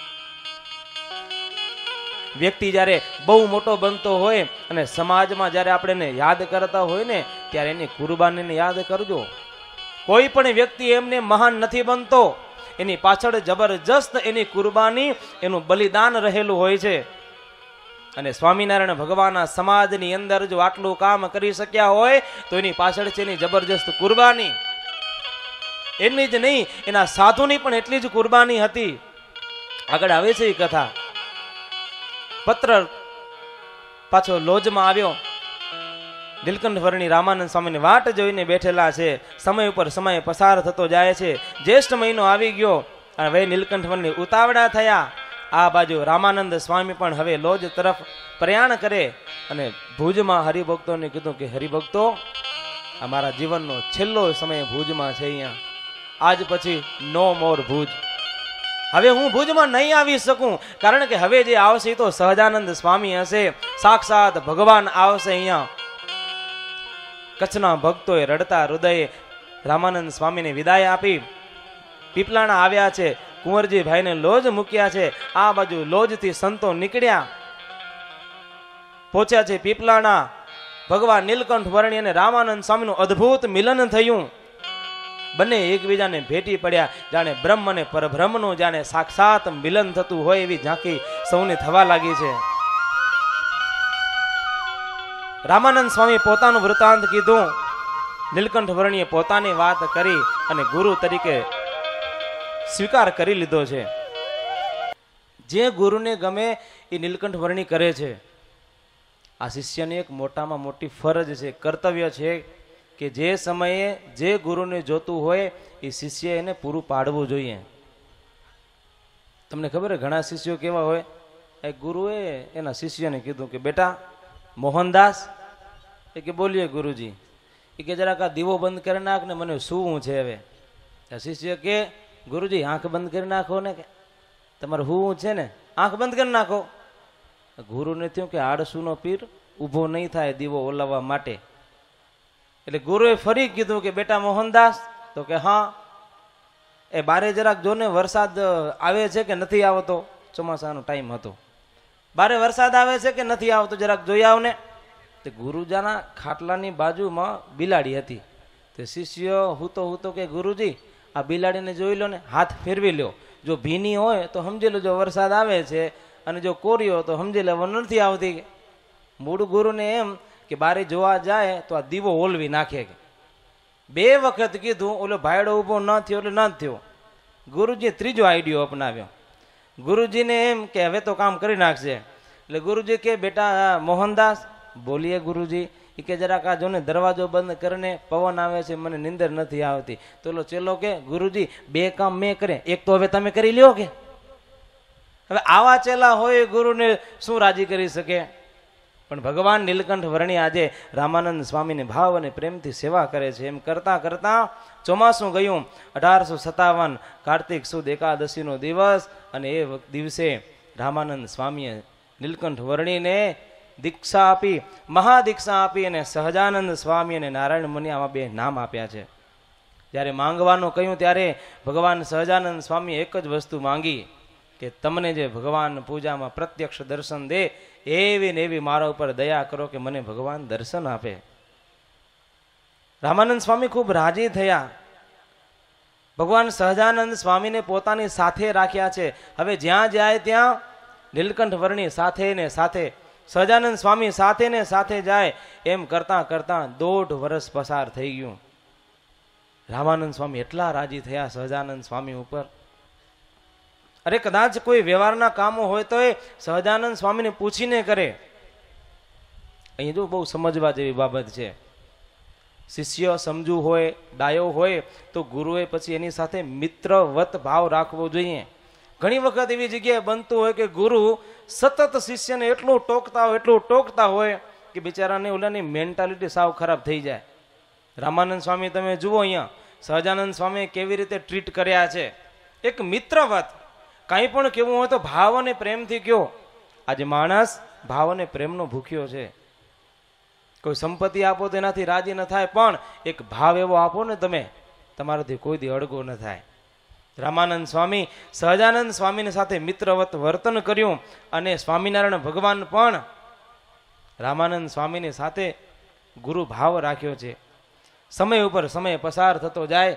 વ્યક્તિ જ્યારે બહુ મોટો બનતો હોય અને સમાજમાં જ્યારે આપણે એને યાદ કરતા હોય ને ત્યારે એની કુરબાનીને યાદ કરજો. કોઈ પણ વ્યક્તિ એમને મહાન નથી બનતો, એની પાછળ જબરજસ્ત એની કુરબાની, એનું બલિદાન રહેલું હોય છે. અને સ્વામિનારાયણ ભગવાનના સમાજની અંદર જો આટલું કામ કરી શક્યા હોય તો એની પાછળ છે એની જબરજસ્ત કુરબાની. એમની જ નહીં, એના સાધુની પણ એટલી જ કુરબાની હતી. આગળ આવે છે એ કથા. પત્ર પાછો લોજમાં આવ્યો. નીલકંઠ વર્ણિ રામાનંદ સ્વામીની વાટ જોઈને બેઠેલા છે. સમય ઉપર સમય પસાર થતો જાય છે. જ્યેષ્ઠ મહિનો આવી ગયો અને હવે નીલકંઠ વર્ણિ ઉતાવળા થયા. આ બાજુ રામાનંદ સ્વામી પણ હવે લોજ તરફ પ્રયાણ કરે અને ભુજમાં હરિભક્તોને કીધું કે હરિભક્તો અમારા જીવનનો છેલ્લો સમય ભુજમાં છે. અહીંયા આજ પછી નો મોર ભુજ. હવે હું ભુજમાં નહીં આવી શકું, કારણ કે હવે જે આવશે તો સહજાનંદ સ્વામી હશે, સાક્ષાત ભગવાન આવશે અહીંયા. કચ્છના ભક્તોએ રડતા હૃદયે રામાનંદ સ્વામીને વિદાય આપી પીપલાણા આવ્યા છે. કુંવરજી ભાઈને લોજ મૂક્યા છે. આ બાજુ લોજથી સંતો નીકળ્યા, પહોંચ્યા છે પીપલાણા. ભગવાન નીલકંઠ વર્ણી અને રામાનંદ સ્વામીનું અદ્ભુત મિલન થયું. બંને એકબીજાને ભેટી પડ્યા. જાણે બ્રહ્મ અને પરબ્રહ્મનું જાણે સાક્ષાત મિલન થતું હોય એવી ઝાંખી સૌને થવા લાગી છે. રામાનંદ સ્વામી પોતાનું વૃત્તાંત કીધું. નીલકંઠ વર્ણીએ પોતાની વાત કરી અને ગુરુ તરીકે સ્વીકાર કરી લીધો છે. જે ગુરુને ગમે એ નીલકંઠ વર્ણી કરે છે. આ શિષ્યની એક મોટામાં મોટી ફરજ છે, કર્તવ્ય છે કે જે સમયે જે ગુરુને જોતું હોય એ શિષ્ય એને પૂરું પાડવું જોઈએ. તમને ખબર છે ઘણા શિષ્યો કેવા હોય. એક ગુરુએ એના શિષ્યને કીધું કે બેટા મોહનદાસ, એ કે બોલીએ ગુરુજી. એ કે જરાક આ દીવો બંધ કરી નાખ ને, મને શું છે હવે. શિષ્ય કે ગુરુજી આંખ બંધ કરી નાખો ને, કે તમારે હું છે ને, આંખ બંધ કરી નાખો. ગુરુને થયું કે આળસુનો પીર ઊભો નહીં થાય દીવો ઓલાવવા માટે. એટલે ગુરુએ ફરી કીધું કે બેટા મોહનદાસ, તો કે હા. એ બારે જરાક જોને વરસાદ આવે છે કે નથી આવતો. ચોમાસાનો ટાઈમ હતો. બારે વરસાદ આવે છે કે નથી આવતો, જરાક જોઈ આવ ને. તે ગુરુજાના ખાટલાની બાજુમાં બિલાડી હતી. તે શિષ્ય હૂતો કે ગુરુજી આ બિલાડીને જોઈ લો ને, હાથ ફેરવી લો. જો ભીની હોય તો સમજી લો જો વરસાદ આવે છે, અને જો કોરી હોય તો સમજી લો નથી આવતી. મૂળ ગુરુને એમ કે બારે જોવા જાય તો આ દીવો ઓલવી નાખે. બે વખત કીધું, ઓલો ભાયડો ઊભો ન થયો એટલે ન થયો. ગુરુજીએ ત્રીજો આઈડિયો અપનાવ્યો. ગુરુજીને એમ કે હવે તો કામ કરી નાખશે. એટલે ગુરુજી કે બેટા મોહનદાસ, બોલીએ ગુરુજી. એ કે જરાક આ જોને દરવાજો બંધ કરીને પવન આવે છે, મને નીંદર નથી આવતી. તો ઓલો ચેલો કે ગુરુજી બે કામ મેં કરે, એક તો હવે તમે કરી લ્યો. કે હવે આવા ચેલા હોય ગુરુને શું રાજી કરી શકે. પણ ભગવાન નીલકંઠ વર્ણી આજે રામાનંદ સ્વામીને ભાવ અને પ્રેમથી સેવા કરે છે. એમ કરતા કરતા ચોમાસું ગયું. 1857 કાર્તિક સુદ એકાદશીનો દિવસ, અને એ દિવસે રામાનંદ સ્વામીએ નીલકંઠ વર્ણીને દીક્ષા આપી, મહાદીક્ષા આપી, અને સહજાનંદ સ્વામી અને નારાયણ મુનિ આમાં બે નામ આપ્યા છે. જ્યારે માંગવાનું કહ્યું ત્યારે ભગવાન સહજાનંદ સ્વામી એક જ વસ્તુ માંગી કે તમને જે ભગવાન પૂજામાં પ્રત્યક્ષ દર્શન દે એવી ને એવી મારા ઉપર દયા કરો કે મને ભગવાન દર્શન આપે. રામાનંદ સ્વામી ખૂબ રાજી થયા. ભગવાન સહજાનંદ સ્વામીને પોતાની સાથે રાખ્યા છે. હવે જ્યાં જાય ત્યાં નીલકંઠ વર્ણી સાથે ને સાથે, સહજાનંદ સ્વામી સાથે ને સાથે જાય. એમ કરતા કરતા 1.5 વર્ષ પસાર થઈ ગયું. રામાનંદ સ્વામી એટલા રાજી થયા સહજાનંદ સ્વામી ઉપર. અરે કદાચ કોઈ વ્યવહારના કામો હોય તો એ સહજાનંદ સ્વામીને પૂછીને કરે. અહીં જો બહુ સમજવા જેવી બાબત છે. શિષ્ય સમજુ હોય, ડાયો હોય તો ગુરુએ પછી એની સાથે મિત્રવત ભાવ રાખવો જોઈએ. ઘણી વખત એવી જગ્યાએ બનતું હોય કે ગુરુ સતત શિષ્યને એટલું ટોકતા હોય કે બિચારાને ઓલાની મેન્ટાલિટી સાવ ખરાબ થઈ જાય. રામાનંદ સ્વામી તમે જુઓ અહીંયા સહજાનંદ સ્વામીએ કેવી રીતે ટ્રીટ કર્યા છે. એક મિત્રવત. કાંઈ પણ કેવું હોય તો ભાવ અને પ્રેમથી કયો. આજે માણસ ભાવ અને પ્રેમનો ભૂખ્યો છે. કોઈ સંપત્તિ આપો તો એનાથી રાજી ન થાય, પણ એક ભાવ એવો આપો ને તમે, તમારાથી કોઈ દી અડગો ન થાય. રામાનંદ સ્વામી સહજાનંદ સ્વામીની સાથે મિત્રવત વર્તન કર્યું, અને સ્વામિનારાયણ ભગવાન પણ રામાનંદ સ્વામીની સાથે ગુરુ ભાવ રાખ્યો છે. સમય ઉપર સમય પસાર થતો જાય.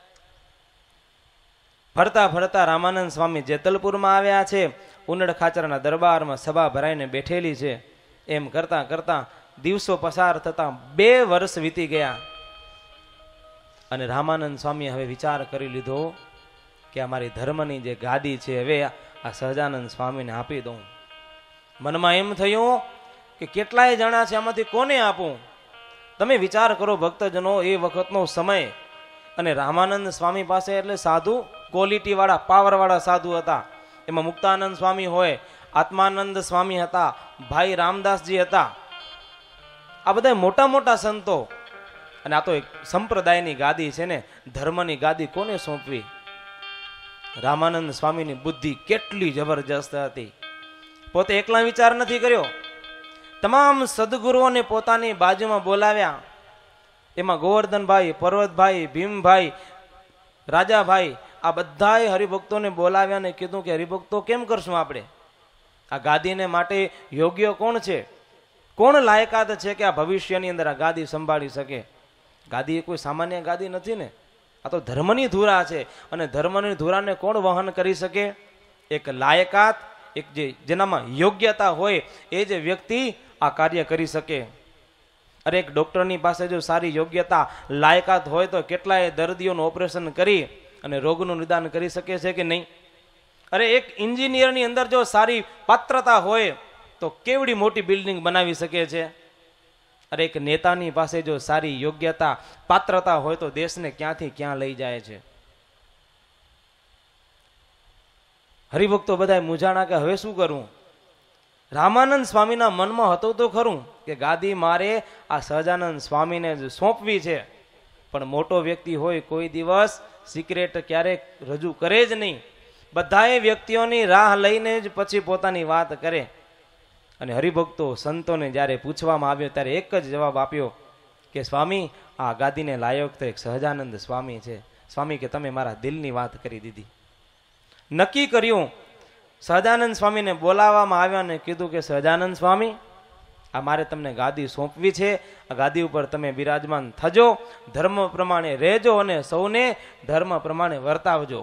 ફરતા ફરતા રામાનંદ સ્વામી જેતલપુરમાં આવ્યા છે. ઉનડ ખાચરના દરબારમાં સભા ભરાઈને બેઠેલી છે. એમ કરતા કરતા દિવસો પસાર થતા 2 વર્ષ વીતી ગયા. અને રામાનંદ સ્વામીએ હવે વિચાર કરી લીધો કે અમારી ધર્મની જે ગાદી છે હવે આ સહજાનંદ સ્વામીને આપી દઉં. મનમાં એમ થયું કે કેટલાય જણા છે, આમાંથી કોને આપું. તમે વિચાર કરો ભક્તજનો, એ વખતનો સમય. અને રામાનંદ સ્વામી પાસે એટલે સાધુ ક્વોલિટી વાળા, પાવર વાળા સાધુ હતા. એમાં મુક્તાનંદ સ્વામી હોય, આત્માનંદ સ્વામી હતા, ભાઈ રામદાસજી હતા. આ બધા મોટા મોટા સંતો. અને આ તો એક સંપ્રદાયની ગાદી છે ને, ધર્મની ગાદી કોને સોંપવી. રામાનંદ સ્વામીની બુદ્ધિ કેટલી જબરજસ્ત હતી. પોતે એકલા વિચાર નથી કર્યો, તમામ સદગુરુઓને પોતાની બાજુમાં બોલાવ્યા. એમાં ગોવર્ધનભાઈ, પર્વતભાઈ, ભીમભાઈ, રાજાભાઈ, આ બધાએ હરિભક્તોને બોલાવ્યા ને કીધું કે હરિભક્તો કેમ કરશું આપણે, આ ગાદીને માટે યોગ્ય કોણ છે. કોણ લાયકાત છે કે આ ભવિષ્યની અંદર આ ગાદી સંભાળી શકે? ગાદી એ કોઈ સામાન્ય ગાદી નથી ને, આ તો ધર્મની ધુરા છે. અને ધર્મની ધુરાને કોણ વહન કરી શકે? એક લાયકાત, એક જેનામાં યોગ્યતા હોય એ જ વ્યક્તિ આ કાર્ય કરી શકે. અરે એક ડોક્ટરની પાસે જો સારી યોગ્યતા લાયકાત હોય તો કેટલાય દર્દીઓનું ઓપરેશન કરી અને રોગનું નિદાન કરી શકે છે કે નહીં? અરે એક એન્જિનિયરની અંદર જો સારી પાત્રતા હોય તો કેવડી મોટી બિલ્ડિંગ બનાવી શકે છે. અરે એક નેતાની પાસે જો સારી યોગ્યતા પાત્રતા હોય તો દેશને ક્યાંથી ક્યાં લઈ જાય છે. હરિભક્તો બધા મૂંઝાણા કે હવે શું કરવું? રામાનંદ સ્વામીના મનમાં હતું તો ખરું કે ગાદી મારે આ સહજાનંદ સ્વામીને જ સોંપવી છે, પણ મોટો વ્યક્તિ હોય કોઈ દિવસ સિક્રેટ ક્યારેક રજૂ કરે જ નહીં. બધાએ વ્યક્તિઓની રાહ લઈને જ પછી પોતાની વાત કરે. અને હરિભક્તો સંતોને જ્યારે પૂછવામાં આવ્યો ત્યારે એક જ જવાબ આપ્યો કે સ્વામી, આ ગાદીને લાયક તો એક સહજાનંદ સ્વામી છે. સ્વામી કે તમે મારા દિલની વાત કરી દીધી. નક્કી કર્યું. સહજાનંદ સ્વામીને બોલાવવામાં આવ્યા અને કીધું કે સહજાનંદ સ્વામી, આ મારે તમને ગાદી સોંપવી છે. આ ગાદી ઉપર તમે બિરાજમાન થજો, ધર્મ પ્રમાણે રહેજો અને સૌને ધર્મ પ્રમાણે વર્તાવજો.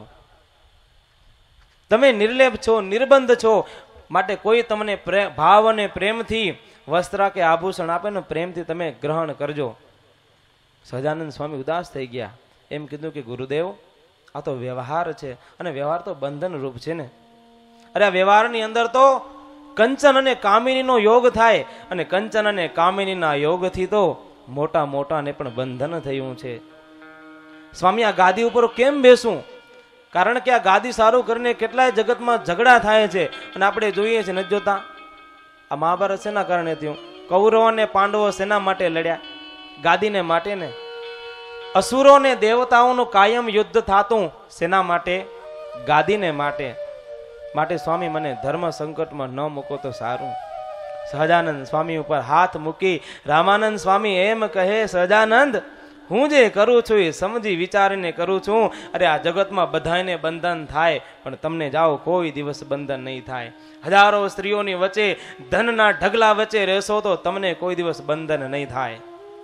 તમે નિર્લેપ છો, નિર્બંધ છો, માટે કોઈ તમને ભાવ અને પ્રેમથી વસ્ત્ર કે આભૂષણ આપે ને પ્રેમથી તમે ગ્રહણ કરજો. સહજાનંદ સ્વામી ઉદાસ થઈ ગયા. એમ કીધું કે ગુરુદેવ, આ તો વ્યવહાર છે અને વ્યવહાર તો બંધન રૂપ છે ને. અરે આ વ્યવહારની અંદર તો કંચન અને કામિનીનો યોગ થાય અને કંચન અને કામિનીના યોગથી તો મોટા મોટાને પણ બંધન થયું છે. સ્વામી, આ ગાદી ઉપર કેમ બેસું? કારણ કે આ ગાદી સારું કરીને કેટલાય જગતમાં ઝઘડા થાય છે અને આપણે જોઈએ છીએ નથી જોતા? આ મહાભારત શેના કારણે થયું? કૌરવો અને પાંડવો શેના માટે લડ્યા? ગાદીને માટે ને. અસુરો ને દેવતાઓનું કાયમ યુદ્ધ થાતું શેના માટે? ગાદીને માટે. માટે સ્વામી, મને ધર્મ સંકટમાં ન મૂકો તો સારું. સહજાનંદ સ્વામી ઉપર હાથ મૂકી રામાનંદ સ્વામી એમ કહે, સહજાનંદ, હું જે કરું છું એ સમજી વિચારીને કરું છું. અરે આ જગતમાં બધાને બંધન થાય, પણ તમને જાઓ કોઈ દિવસ બંધન નહીં થાય. હજારો સ્ત્રીઓની વચ્ચે, ધનના ઢગલા વચ્ચે રહેશો તો તમને કોઈ દિવસ બંધન નહીં થાય.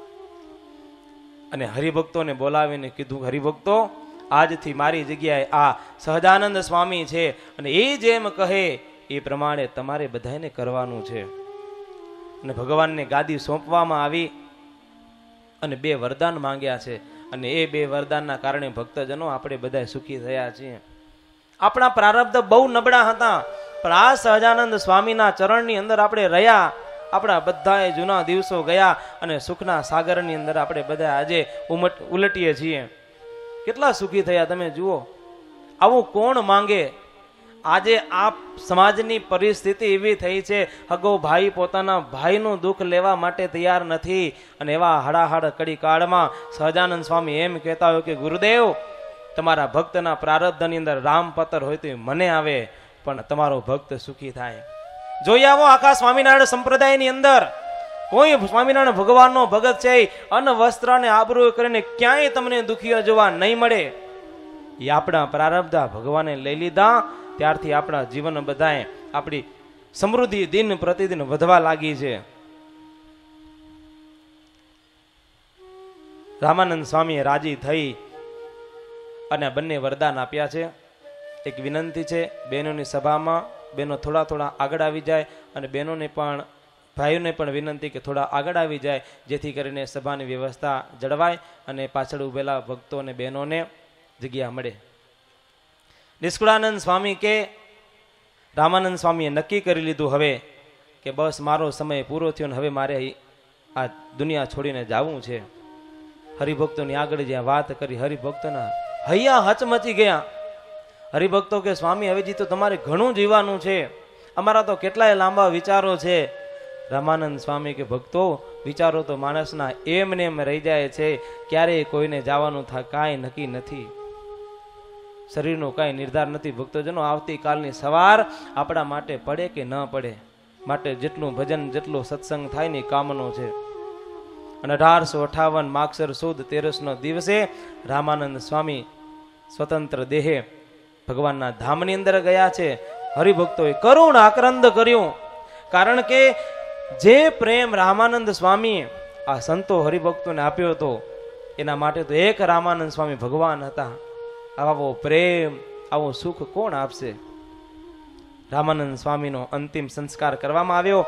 અને હરિભક્તોને બોલાવીને કીધું, હરિભક્તો, આજથી મારી જગ્યાએ આ સહજાનંદ સ્વામી છે અને એ જેમ કહે એ પ્રમાણે તમારે બધાને કરવાનું છે. અને ભગવાનને ગાદી સોંપવામાં આવી અને 2 વરદાન માંગ્યા છે. અને એ 2 વરદાનના કારણે ભક્તજનો આપણે બધા સુખી થયા છીએ. આપણા પ્રારબ્ધ બહુ નબળા હતા, પણ આ સહજાનંદ સ્વામીના ચરણની અંદર આપણે રહ્યા. આપણા બધાએ જૂના દિવસો ગયા અને સુખના સાગરની અંદર આપણે બધા આજે ઉલટીએ છીએ. કેટલા સુખી થયા તમે જુઓ. આવું કોણ માંગે? આજે આ સમાજની પરિસ્થિતિ એવી થઈ છે, હગો ભાઈ પોતાના ભાઈનું દુઃખ લેવા માટે તૈયાર નથી. અને એવા હડાહડ કડી કાળમાં સહજાનંદ સ્વામી એમ કહેતા હોય કે ગુરુદેવ, તમારા ભક્તના પ્રારબ્ધની અંદર રામપત્ર હોય તો મને આવે, પણ તમારો ભક્ત સુખી થાય. જોઈ આવો આખા સ્વામિનારાયણ સંપ્રદાયની અંદર કોઈ સ્વામિનારાયણ ભગવાનનો ભગત છે અન્ન વસ્ત્ર અને આબરૂ કરીને ક્યાંય તમને દુખીઓ જોવા નહીં મળે. એ આપણા પ્રારબ્ધ ભગવાને લઈ લીધા ત્યારથી આપણા જીવન બધાએ આપણી સમૃદ્ધિ દિન પ્રતિદિન વધવા લાગી છે. રામાનંદ સ્વામીએ રાજી થઈ અને બંને વરદાન આપ્યા છે. એક વિનંતી છે, બહેનોની સભામાં બહેનો થોડા થોડા આગળ આવી જાય અને બહેનોને પણ ભાઈઓને પણ વિનંતી કે થોડા આગળ આવી જાય, જેથી કરીને સભાની વ્યવસ્થા જળવાય અને પાછળ ઉભેલા ભક્તો અને બહેનોને જગ્યા મળે. નિષ્કુળાનંદ સ્વામી કે રામાનંદ સ્વામીએ નક્કી કરી લીધું હવે કે બસ મારો સમય પૂરો થયો ને હવે મારે આ દુનિયા છોડીને જવું છે. હરિભક્તોની આગળ જ્યાં વાત કરી, હરિભક્તોના હૈયા હચમચી ગયા. હરિભક્તો કે સ્વામી, હવેજી તો તમારે ઘણું જીવવાનું છે, અમારા તો કેટલાય લાંબા વિચારો છે. રામાનંદ સ્વામી કે ભક્તો, વિચારો તો માણસના એમને એમ રહી જાય છે, ક્યારેય કોઈને જવાનું થાય કાંઈ નક્કી નથી. શરીરનો કાંઈ નિર્ધાર નથી. ભક્તોજનો, આવતીકાલની સવાર આપણા માટે પડે કે ન પડે, માટે જેટલું ભજન જેટલો સત્સંગ થાય ને કામનો છે. અને 1858 માગસર સુદ 13નો દિવસે રામાનંદ સ્વામી સ્વતંત્ર દેહે ભગવાનના ધામની અંદર ગયા છે. હરિભક્તોએ કરુણ આક્રંદ કર્યું, કારણ કે જે પ્રેમ રામાનંદ સ્વામી આ સંતો હરિભક્તોને આપ્યો હતો એના માટે તો એક રામાનંદ સ્વામી ભગવાન હતા. આવો પ્રેમ આવો સુખ કોણ આપશે? રામાનંદ સ્વામીનો અંતિમ સંસ્કાર કરવામાં આવ્યો.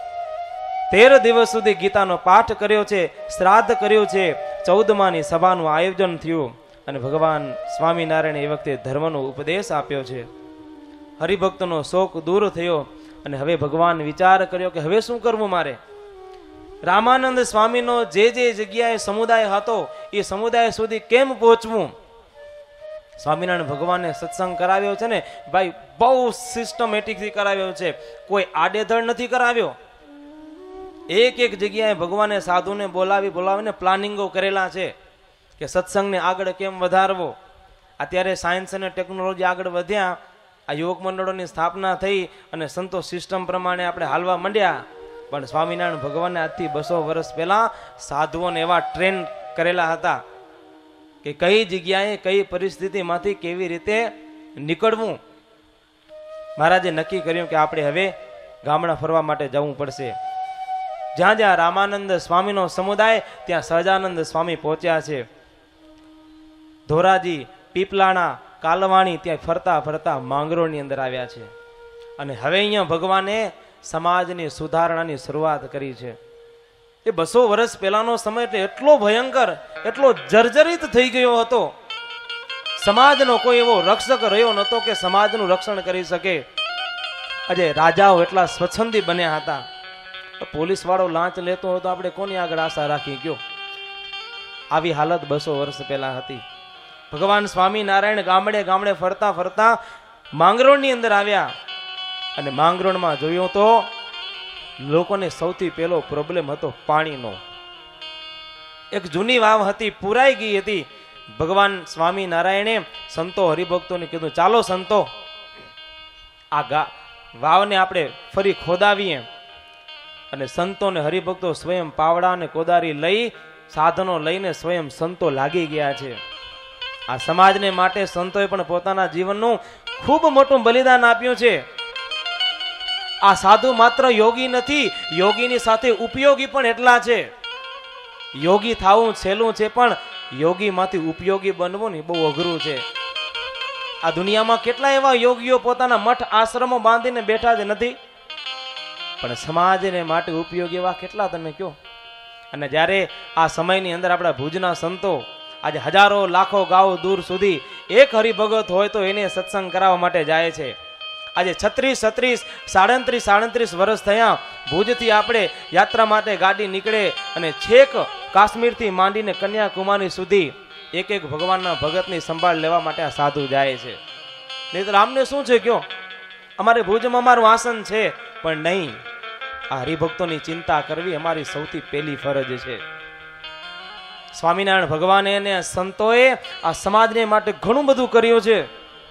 13 દિવસ સુધી ગીતાનો પાઠ કર્યો છે, શ્રાદ્ધ કર્યું છે, 14માની સભાનું આયોજન થયું અને ભગવાન સ્વામિનારાયણ એ વખતે ધર્મનો ઉપદેશ આપ્યો છે. હરિભક્તનો શોક દૂર થયો અને હવે ભગવાન વિચાર કર્યો કે હવે શું કરવું મારે? રામાનંદ સ્વામીનો જે જગ્યાએ સમુદાય હતો એ સમુદાય સુધી કેમ પહોંચવું? સ્વામિનારાયણ ભગવાને સત્સંગ કરાવ્યો છે ને ભાઈ, બહુ સિસ્ટમેટિકથી કરાવ્યો છે, કોઈ આડેધડ નથી કરાવ્યો. એક જગ્યાએ ભગવાને સાધુને બોલાવીને પ્લાનિંગો કરેલા છે કે સત્સંગને આગળ કેમ વધારવો. અત્યારે સાયન્સ અને ટેકનોલોજી આગળ વધ્યા, આ યુવક મંડળોની સ્થાપના થઈ અને સંતો સિસ્ટમ પ્રમાણે આપણે હાલવા માંડ્યા. પણ સ્વામિનારાયણ ભગવાને આજથી 200 વર્ષ પહેલા સાધુઓને એવા ટ્રેન કરેલા હતા કે કઈ જગ્યાએ કઈ પરિસ્થિતિમાંથી કેવી રીતે નીકળવું. મહારાજે નક્કી કર્યું કે આપણે હવે ગામડા ફરવા માટે જવું પડશે. જ્યાં જ્યાં રામાનંદ સ્વામીનો સમુદાય ત્યાં સહજાનંદ સ્વામી પહોંચ્યા છે. ધોરાજી, પીપલાણા, કાલવાણી ત્યાં ફરતા ફરતા માંગરોળની અંદર આવ્યા છે અને હવે અહીંયા ભગવાને સમાજની સુધારણાની શરૂઆત કરી છે. એ 200 વર્ષ પહેલાનો સમય એટલે એટલો ભયંકર, એટલો જર્જરિત થઈ ગયો હતો. સમાજનો કોઈ એવો રક્ષક રહ્યો નહોતો કે સમાજનું રક્ષણ કરી શકે. આજે રાજાઓ એટલા સ્વચ્છંદી બન્યા હતા. પોલીસ વાળો લાંચ લેતો હતો, આપણે કોની આગળ આશા રાખી ગયો? આવી હાલત 200 વર્ષ પહેલા હતી. ભગવાન સ્વામિનારાયણ ગામડે ગામડે ફરતા ફરતા માંગરોળની અંદર આવ્યા અને માંગરોળમાં જોયું તો લોકોને સૌથી પહેલો પ્રોબ્લેમ હતો પાણીનો. એક જૂની વાવ હતી, પુરાઈ ગઈ હતી. ભગવાન સ્વામિનારાયણે સંતો હરિભક્તોને કીધું, ચાલો સંતો, આ વાવને આપણે ફરી ખોદાવીએ. અને સંતો ને હરિભક્તો સ્વયં પાવડા અને કોદારી લઈ, સાધનો લઈને સ્વયં સંતો લાગી ગયા છે. આ સમાજને માટે સંતોએ પણ પોતાના જીવનનું ખૂબ મોટું બલિદાન આપ્યું છે. આ સાધુ માત્ર યોગી નથી, યોગીની સાથે ઉપયોગી પણ એટલા છે. યોગી થવું સહેલું છે, પણ યોગીમાંથી ઉપયોગી બનવું ને બહુ અઘરું છે. આ દુનિયામાં કેટલા એવા યોગીઓ પોતાના મઠ આશ્રમો બાંધીને બેઠા જ નથી, પણ સમાજને માટે ઉપયોગી એવા કેટલા તમે કયો? અને જ્યારે આ સમયની અંદર આપણા ભુજના સંતો આજે હજારો લાખો ગાઉ દૂર સુધી એક હરિભગત હોય તો એને સત્સંગ કરાવવા માટે જાય છે. આજે 36, 37 વર્ષ થયા ભુજથી આપણે યાત્રા માટે ગાડી નીકળે અને છેક કાશ્મીરથી માંડીને કન્યાકુમારી સુધી એક ભગવાનના ભગતની સંભાળ લેવા માટે આ સાધુ જાય છે. નહીં તો આમને શું છે કયો? અમારે ભુજમાં અમારું આસન છે, પણ નહીં, આ હરિભક્તોની ચિંતા કરવી અમારી સૌથી પહેલી ફરજ છે. સ્વામિનારાયણ ભગવાને અને સંતોએ આ સમાજને માટે ઘણું બધું કર્યું છે.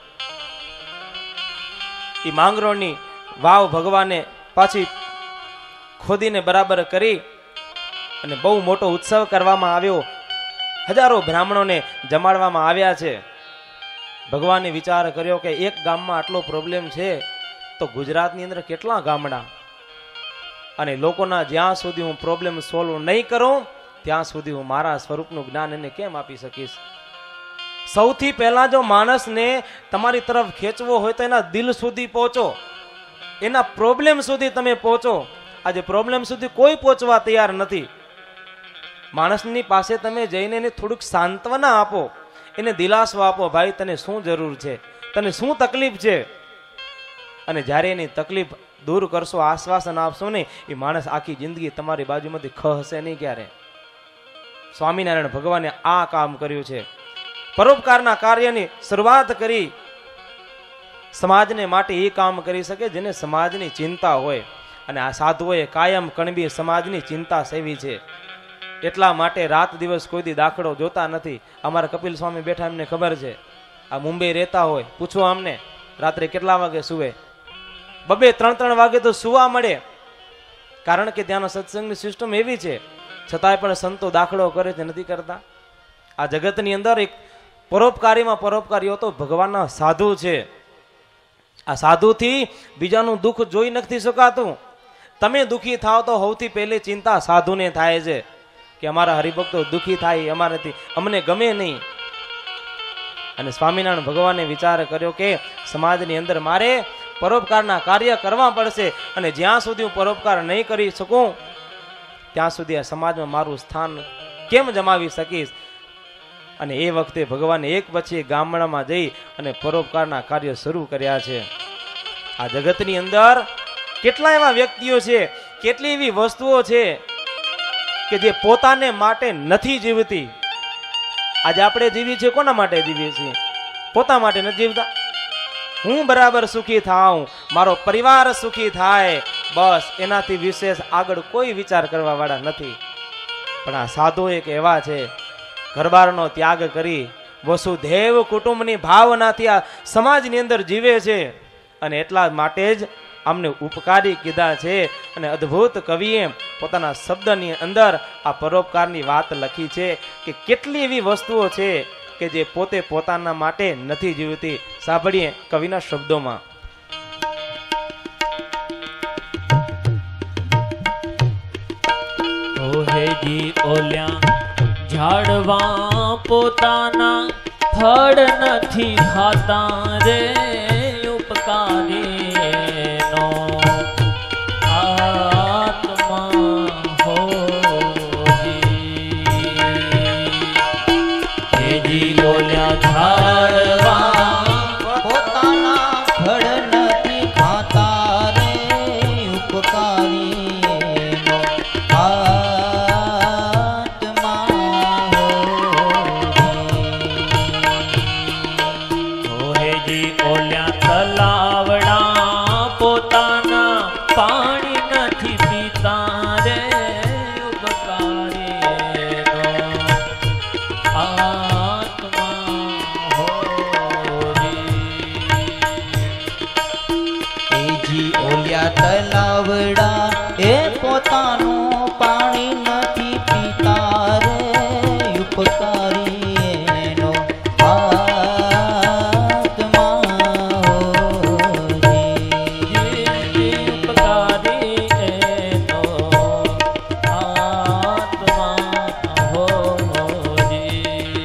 એ માંગરોળની વાવ ભગવાને પાછી ખોદીને બરાબર કરી અને બહુ મોટો ઉત્સવ કરવામાં આવ્યો. હજારો બ્રાહ્મણોને જમાડવામાં આવ્યા છે. ભગવાને વિચાર કર્યો કે એક ગામમાં આટલો પ્રોબ્લેમ છે તો ગુજરાતની અંદર કેટલા ગામડા, અને લોકોના જ્યાં સુધી હું પ્રોબ્લેમ સોલ્વ નહીં કરું ત્યાં સુધી હું મારા સ્વરૂપનું જ્ઞાન એને કેમ આપી શકીશ? સૌથી પહેલા જો માણસને તમારી તરફ ખેંચવો હોય તો એના દિલ સુધી પહોંચો, એના પ્રોબ્લેમ સુધી તમે પહોંચો. આજે પ્રોબ્લેમ સુધી કોઈ પહોંચવા તૈયાર નથી. માણસની પાસે તમે જઈને એને થોડુંક સાંત્વના આપો, એને દિલાસો આપો, ભાઈ તને શું જરૂર છે, તને શું તકલીફ છે. અને જ્યારે એની તકલીફ દૂર કરશો, આશ્વાસન આપશો ને, એ માણસ આખી જિંદગી તમારી બાજુમાંથી ખસે નહીં ક્યારે. સ્વામિનારાયણ ભગવાને આ કામ કર્યું છે. પરોપકારના કાર્યની શરૂઆત કરી. સમાજને માટે એ કામ કરી શકે જેને સમાજની ચિંતા હોય, અને આ સાધુઓએ કાયમ કણબી સમાજની ચિંતા સેવી છે. એટલા માટે રાત દિવસ કોઈ દી દાખલો જોતા નથી. અમારા કપિલ સ્વામી બેઠા, એમને ખબર છે. આ મુંબઈ રહેતા હોય, પૂછો અમને રાત્રે કેટલા વાગે સુવે? 2-3 વાગે તો સુવા મળે, કારણ કે ત્યાંનો સત્સંગની સિસ્ટમ એવી છે. છતાંય પણ સંતો દાખલો કરે છે, નથી કરતા. આ જગતની અંદર એક પરોપકારીમાં પરોપકારીઓ તો ભગવાનના સાધુ છે. આ સાધુથી બીજાનું દુઃખ જોઈ નથી શકાતું. તમે દુઃખી થાવ તો સૌથી પહેલી ચિંતા સાધુને થાય છે કે અમારા હરિભક્તો દુઃખી થાય, અમારાથી અમને ગમે નહીં. અને સ્વામિનારાયણ ભગવાને વિચાર કર્યો કે સમાજની અંદર મારે પરોપકારના કાર્ય કરવા પડશે, અને જ્યાં સુધી હું પરોપકાર નહીં કરી શકું ત્યાં સુધી આ સમાજમાં મારું સ્થાન કેમ જમાવી શકીશ. અને એ વખતે ભગવાને એક પછી એક ગામડામાં જઈ અને પરોપકારના કાર્ય શરૂ કર્યા છે. આ જગતની અંદર કેટલા એવા વ્યક્તિઓ છે, કેટલી એવી વસ્તુઓ છે કે જે પોતાને માટે નથી જીવતી. આજે આપણે જીવીએ છીએ કોના માટે જીવીએ છીએ? પોતા માટે નથી જીવતા. હું બરાબર સુખી થાઉં, મારો પરિવાર સુખી થાય, બસ એનાથી વિશેષ આગળ કોઈ વિચાર કરવા વાળા નથી. પણ આ સાધુ એક એવા છે, ઘરબારનો ત્યાગ કરી વસુધૈવ કુટુંબની ભાવનાથી આ સમાજની અંદર જીવે છે. અને એટલા માટે જ અમને ઉપકારી કીધા છે. અને અદ્ભુત કવિએ પોતાના શબ્દની અંદર આ પરોપકારની વાત લખી છે કે કેટલી એવી વસ્તુઓ છે કે જે પોતે પોતાના માટે નથી જીવતી. સાંભળીએ કવિના શબ્દોમાં. ઓહેજી ઓલ્યા ઝાડવા પોતાના ફળ નથી ખાતા રે, ઉપકારી નો આત્મા હોજી. હેજી ઓલ્યા ઝાડવા પોતાના ફળ નથી ખાતા રે, ઉપકારી નો આત્મા ઓહેજી ઓલ્યા તલાવડા પોતાના પાણી નથી પીતા રે, ઉપકારી નો આત્મા હોજી. એજી ઓલ્યા તલાવડા એ પોતાનું પાણી નથી પીતા રે, ઉપકારી એનો આત્મા હોજી. ઉપકારી એનો આત્મા હોજી.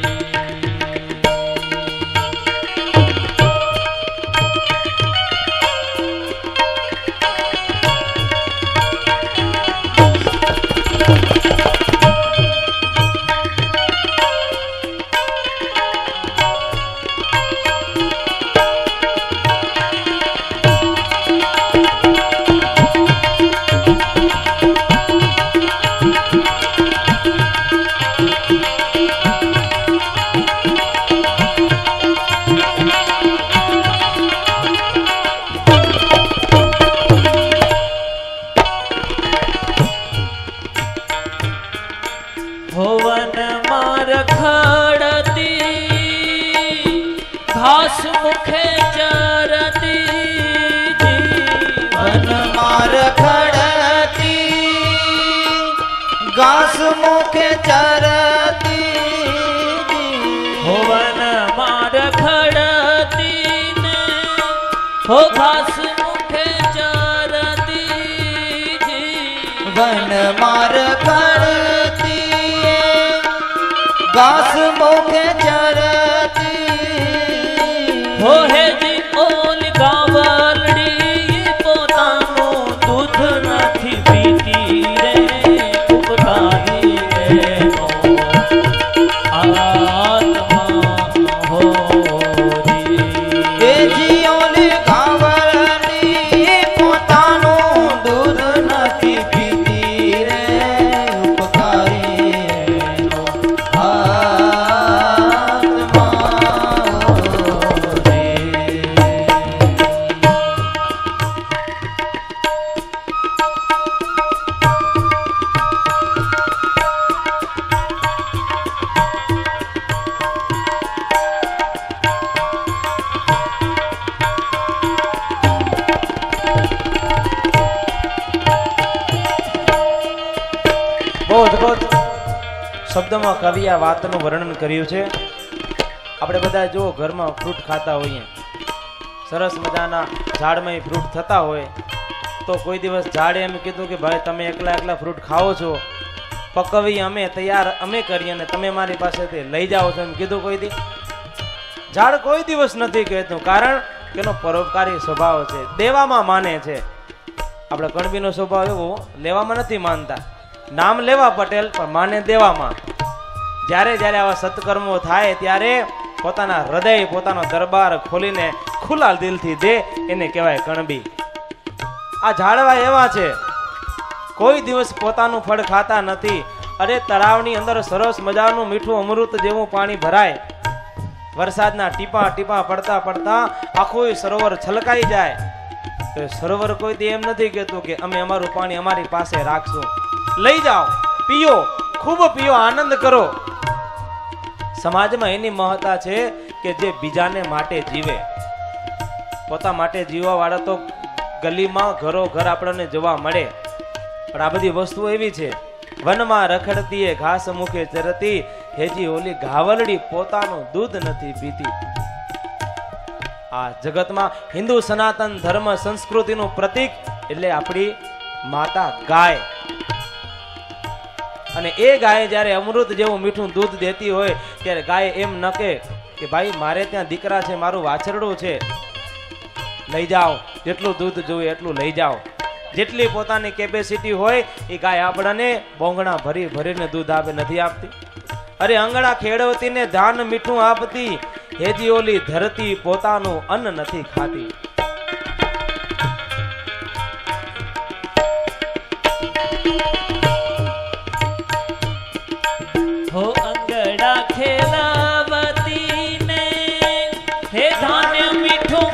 ભુવન માર ખડતી ઘાસ મુખે ચરતી, વન માર ખડતી ઘાસ મુખે ચરતી. ભુવન માર ખડતી ને હો ઘાસ મુખે ચરતી. વન માર ખડતી ઘાસ મુખે ચરતી. હો હેજી ઓલ ગાવલડી પોતાનું દૂધ નથી પીતી રે, ઉપકારી એનો આત્મા હોજી. એ જીઓલી ગાવલડી પોતાનું દૂધ નથી પીતી રે, ઉપકારી એનો આત્મા હોજી. બહુ અદભુત શબ્દમાં કવિ આ વાતનું વર્ણન કર્યું છે. આપણે બધા જો ઘરમાં ફ્રૂટ ખાતા હોઈએ, સરસ મજાના ઝાડમાં ફ્રૂટ થતા હોય, તો કોઈ દિવસ ઝાડે એમ કીધું કે ભાઈ તમે એકલા એકલા ફ્રૂટ ખાઓ છો, પકવી અમે તૈયાર અમે કરીએ અને તમે મારી પાસેથી લઈ જાઓ છો એમ કીધું કોઈ દી? ઝાડ કોઈ દિવસ નથી કહેતું, કારણ કે એનો પરોપકારી સ્વભાવ છે, દેવામાં માને છે. આપણે કણબીનો સ્વભાવ એવો, લેવામાં નથી માનતા, નામ લેવા પટેલ પણ માને દેવામાં. જ્યારે જ્યારે આવા સત્કર્મો થાય ત્યારે પોતાના હૃદય પોતાનો દરબાર ખોલીને ખુલ્લા દિલથી દે, એને કહેવાય કણબી. આ ઝાડવા એવા છે, કોઈ દિવસ પોતાનું ફળ ખાતા નથી. અરે તળાવની અંદર સરસ મજાનું મીઠું અમૃત જેવું પાણી ભરાય, વરસાદના ટીપા ટીપા પડતા પડતા આખું સરોવર છલકાઈ જાય. તો સરોવર કોઈ દી એમ નથી કહેતું કે અમે અમારું પાણી અમારી પાસે રાખશું. લઈ જાઓ, પીઓ, ખૂબ પીઓ, આનંદ કરો. સમાજમાં એની મહત્તા છે કે જે બીજાને માટે જીવે. પોતા માટે જીવવા વાળા તો ગલીમાં ઘરો ઘર આપણને જોવા મળે, પણ આ બધી વસ્તુ એવી છે. વનમાં રખડતી એ ઘાસ મુખે ચરતી, હેજી ઓલી ઘાવલડી પોતાનું દૂધ નથી પીતી. આ જગતમાં હિન્દુ સનાતન ધર્મ સંસ્કૃતિનું પ્રતીક એટલે આપણી માતા ગાય. અને એ ગાય જ્યારે અમૃત જેવું મીઠું દૂધ દેતી હોય ત્યારે ગાય એમ ન કે ભાઈ મારે ત્યાં દીકરા છે, મારું વાછરડું છે, લઈ જાઓ, જેટલું દૂધ જોઈએ એટલું લઈ જાઓ. જેટલી પોતાની કેપેસિટી હોય એ ગાય આપણને બોંગણા ભરી ભરીને દૂધ આપે, નથી આપતી. અરે અંગણા ખેડવતી ને ધાન મીઠું આપતી, હેજી ઓલી ધરતી પોતાનું અન્ન નથી ખાતી. હો અંગડા ખેલાવતી ને હે ધાન્ય મીઠું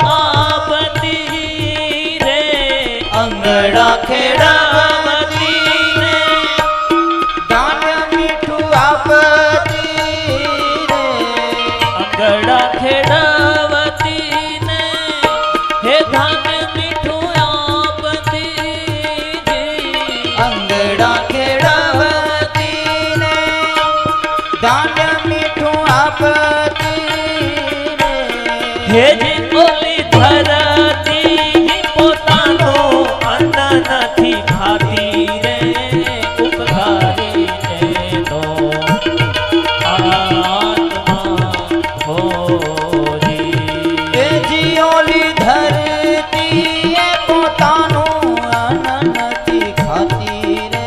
આપતી રે. અંગડા ખેડાવતી ને ધાન્ય મીઠું આપતી રે. અંગડા ખેડાવતી ને હે ધાન્ય મીઠું આપતી રે. અંગડા ખેડાવતી ને ધાન્ય મીઠું આપતી રે. હે જે ઓલી ધરતી પોતાનું અન્ન નથી ખાતી રે. ઉપકારી એનો આત્મા હોરી. એ જીઓલી ધરતી એ પોતાનું અન્ન નથી ખાતી રે.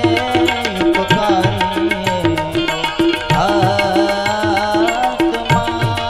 ઉપકારી આત્મા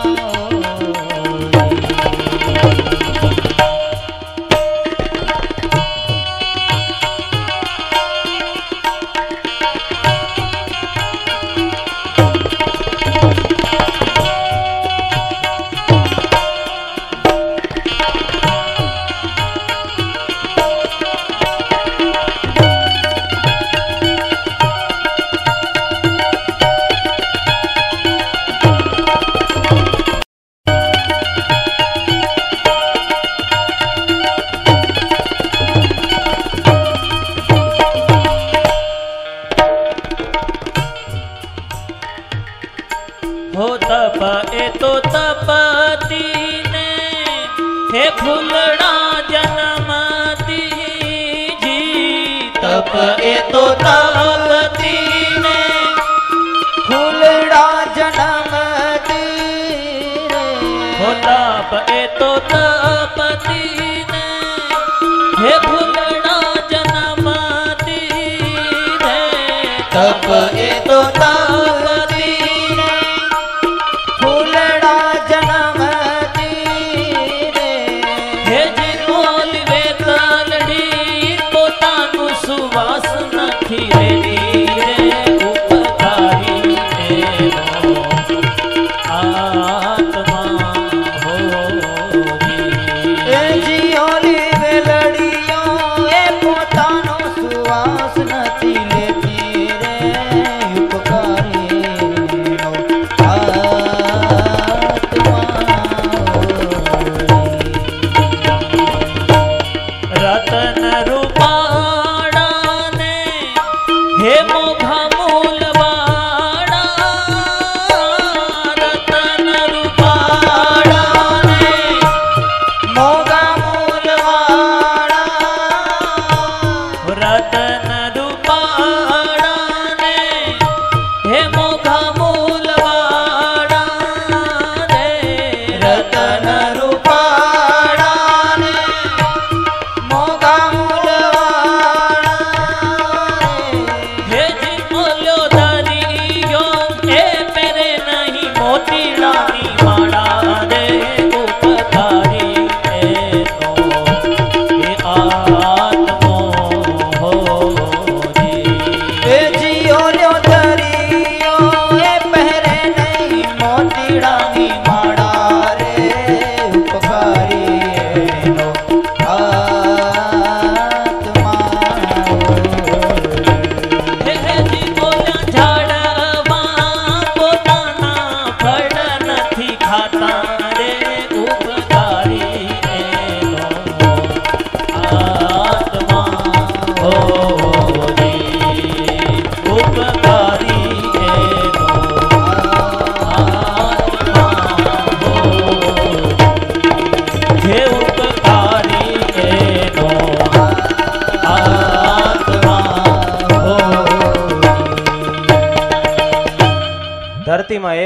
હો તપ એ તો તપતી ને હે ફૂલડા જન્મતી જી. તપ એ તો તપતી ને ફૂલડા જન્મતી રે. હો તપ એ તો તપતી ને હે ફૂલડા જન્મતી રે. તપ એ તો તપતી ને ફૂલડા જન્મતી રે. હે જે ઓલી વેતલડી પોતાનું સુવાસ નથી રેડી રે. ઉપકારી એનો આત્મા હોરી. એ જી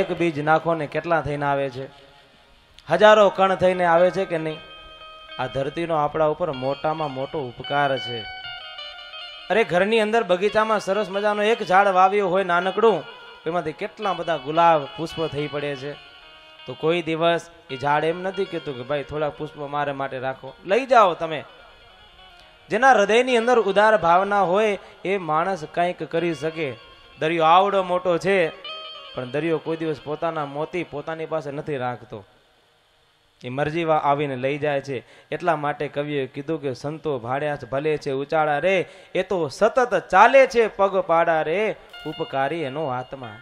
એક બીજ નાખો ને કેટલા થઈને આવે છે? હજારો કણ થઈને આવે છે કે નહીં? આ ધરતીનો આપણા ઉપર મોટામાં મોટો ઉપકાર છે. અરે ઘરની અંદર બગીચામાં સરસ મજાનો એક ઝાડ વાવ્યું હોય નાનકડું, એમાંથી કેટલા બધા ગુલાબ પુષ્પ થઈ પડે છે. તો કોઈ દિવસ એ ઝાડ એમ નથી કહેતું કે ભાઈ થોડા પુષ્પ મારે માટે રાખો, લઈ જાઓ તમે. જેના હૃદયની અંદર ઉદાર ભાવના હોય એ માણસ કંઈક કરી શકે. દરિયો આવડો મોટો છે, પણ દરિયો કોઈ દિવસ પોતાના મોતી પોતાની પાસે નથી રાખતો. એ મરજી આવીને લઈ જાય છે. એટલા માટે કવિએ કીધું કે સંતો ભાડ્યા ભલે છે ઉચાળા રે, એ તો સતત ચાલે છે પગ પાડા રે, ઉપકારી એનો આત્મા.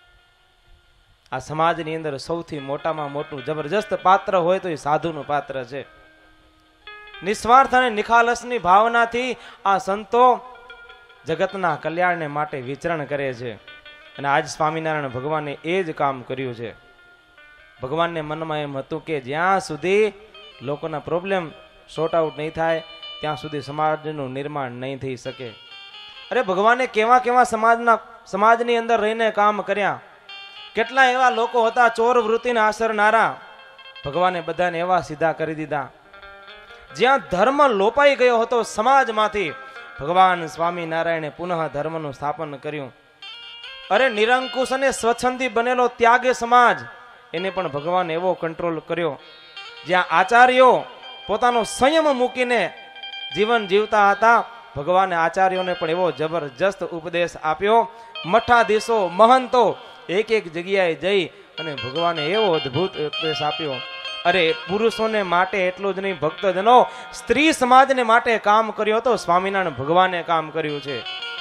આ સમાજની અંદર સૌથી મોટામાં મોટું જબરજસ્ત પાત્ર હોય તો એ સાધુનું પાત્ર છે. નિસ્વાર્થ અને નિખાલસની ભાવનાથી આ સંતો જગતના કલ્યાણને માટે વિચરણ કરે છે. અને આજ સ્વામિનારાયણ ભગવાને એ જ કામ કર્યું છે. ભગવાનને મનમાં એમ હતું કે જ્યાં સુધી લોકોના પ્રોબ્લેમ સોર્ટ આઉટ નહીં થાય ત્યાં સુધી સમાજનું નિર્માણ નહીં થઈ શકે. અરે ભગવાને કેવા કેવા સમાજની અંદર રહીને કામ કર્યા. કેટલા એવા લોકો હતા ચોર વૃત્તિને આસરનારા, ભગવાને બધાને એવા સીધા કરી દીધા. જ્યાં ધર્મ લોપાઈ ગયો હતો સમાજમાંથી, ભગવાન સ્વામિનારાયણે પુનઃ ધર્મનું સ્થાપન કર્યું. અરે નિરંકુશ અને સ્વચ્છંદી બનેલો ત્યાગી સમાજ, એને પણ ભગવાન એવો કંટ્રોલ કર્યો. જ્યાં આચાર્યો પોતાનો સંયમ મૂકીને જીવન જીવતા હતા, ભગવાને આચાર્યોને પણ એવો જબરજસ્ત ઉપદેશ આપ્યો. મઠાધીશો મહંતો એક એક જગ્યાએ જઈ અને ભગવાને એવો અદ્ભુત ઉપદેશ આપ્યો. અરે પુરુષોને માટે એટલું જ નહીં, ભક્તજનો સ્ત્રી સમાજને માટે કામ કર્યો હતો. સ્વામિનારાયણ ભગવાને કામ કર્યું છે.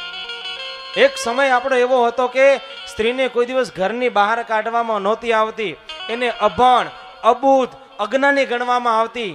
એક સમય આપણો એવો હતો કે સ્ત્રીને કોઈ દિવસ ઘરની બહાર કાઢવામાં નહોતી આવતી, એને અભણ અબૂધ અજ્ઞાની ગણવામાં આવતી,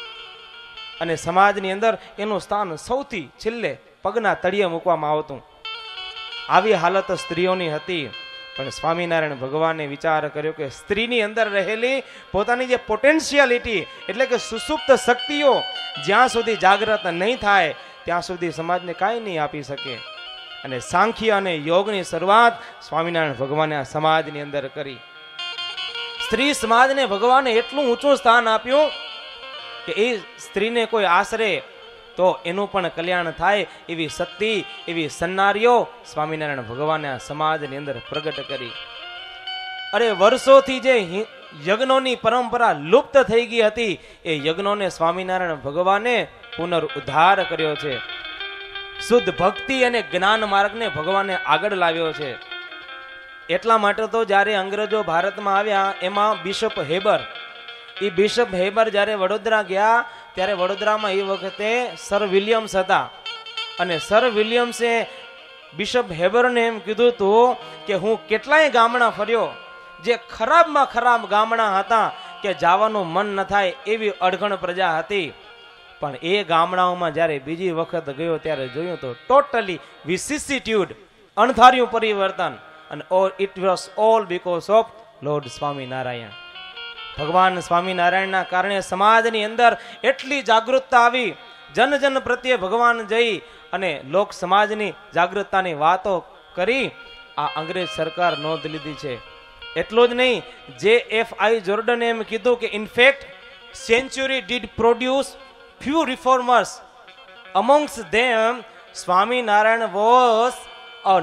અને સમાજની અંદર એનું સ્થાન સૌથી છેલ્લે પગના તળિયે મૂકવામાં આવતું. આવી હાલત સ્ત્રીઓની હતી. પણ સ્વામિનારાયણ ભગવાને વિચાર કર્યો કે સ્ત્રીની અંદર રહેલી પોતાની જે પોટેન્શિયાલિટી એટલે કે સુસુપ્ત શક્તિઓ જ્યાં સુધી જાગૃત નહીં થાય ત્યાં સુધી સમાજને કાંઈ નહીં આપી શકે. અને સાંખ્ય અને યોગની શરૂઆત સ્વામિનારાયણ ભગવાને આ સમાજની અંદર કરી. સ્ત્રી સમાજને ભગવાને એટલું ઊંચું સ્થાન આપ્યું કે એ સ્ત્રીને કોઈ આશરે તો એનું પણ કલ્યાણ થાય એવી શક્તિ, એવી સન્નારીઓ સ્વામિનારાયણ ભગવાને આ સમાજની અંદર પ્રગટ કરી. અરે વર્ષોથી જે યજ્ઞોની પરંપરા લુપ્ત થઈ ગઈ હતી, એ યજ્ઞોને સ્વામિનારાયણ ભગવાને પુનરુદ્ધાર કર્યો છે. શુદ્ધ ભક્તિ અને જ્ઞાન માર્ગને ભગવાને આગળ લાવ્યો છે. એટલા માટે તો જ્યારે અંગ્રેજો ભારતમાં આવ્યા, એમાં બિશપ હેબર, એ બિશપ હેબર જ્યારે વડોદરા ગયા ત્યારે વડોદરામાં એ વખતે સર વિલિયમ્સ હતા. અને સર વિલિયમ્સે બિશપ હેબરને એમ કીધું હતું કે હું કેટલાય ગામડા ફર્યો, જે ખરાબમાં ખરાબ ગામડા હતા કે જવાનું મન ન થાય એવી અડઘણ પ્રજા હતી. પણ એ ગામડાઓમાં જ્યારે બીજી વખત ગયો ત્યારે જોયું તો ટોટલી વિસિસિટ્યુડ, અણધાર્યું પરિવર્તન. અને it was all because of lord Swaminarayan. ભગવાન સ્વામિનારાયણના કારણે સમાજની અંદર એટલી જાગૃતતા આવી. જન જન પ્રત્યે ભગવાન જઈ અને લોક સમાજની જાગૃતતાની વાતો કરી. આ અંગ્રેજ સરકાર નોંધ લીધી છે. એટલું જ નહીં, JFI જોર્ડને એમ કીધું કે in fact century did produce few reformers. Amongst them, Swaminarayan was a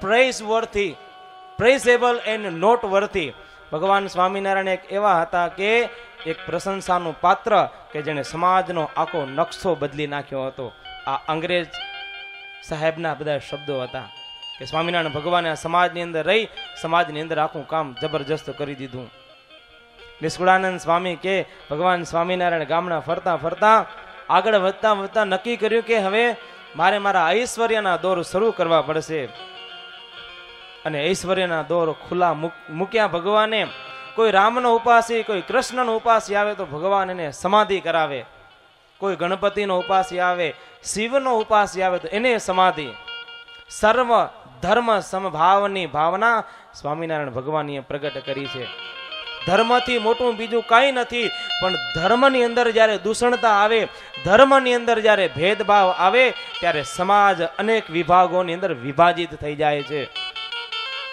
praisable and noteworthy. ભગવાન સ્વામિનારાયણ એક એવા હતા કે એક પ્રશંસાનું પાત્ર કે જેને સમાજનો આખો નકશો બદલી નાખ્યો હતો. આ અંગ્રેજ સાહેબના બધા શબ્દો હતા કે સ્વામિનારાયણ ભગવાને આ સમાજની અંદર રહી સમાજની અંદર આખું કામ જબરજસ્ત કરી દીધું. નિષ્કુળાનંદ સ્વામી કે ભગવાન સ્વામિનારાયણ ગામના ફરતા ફરતા આગળ વધતા વધતા નક્કી કર્યું કે હવે મારે મારા ઐશ્વર્યના દોર શરૂ કરવા પડશે. અને ઐશ્વર્યના દોર ખુલ્લા મૂક્યા ભગવાને. કોઈ રામનો ઉપાસી, કોઈ કૃષ્ણનો ઉપાસી આવે તો ભગવાન એને સમાધિ કરાવે. કોઈ ગણપતિનો ઉપાસી આવે, શિવનો ઉપાસી આવે તો એને સમાધિ. સર્વ ધર્મ સમભાવની ભાવના સ્વામિનારાયણ ભગવાનીએ પ્રગટ કરી છે. ધર્મથી મોટું બીજું કાંઈ નથી. પણ ધર્મની અંદર જ્યારે દૂષણતા આવે, ધર્મની અંદર જ્યારે ભેદભાવ આવે, ત્યારે સમાજ અનેક વિભાગોની અંદર વિભાજિત થઈ જાય છે.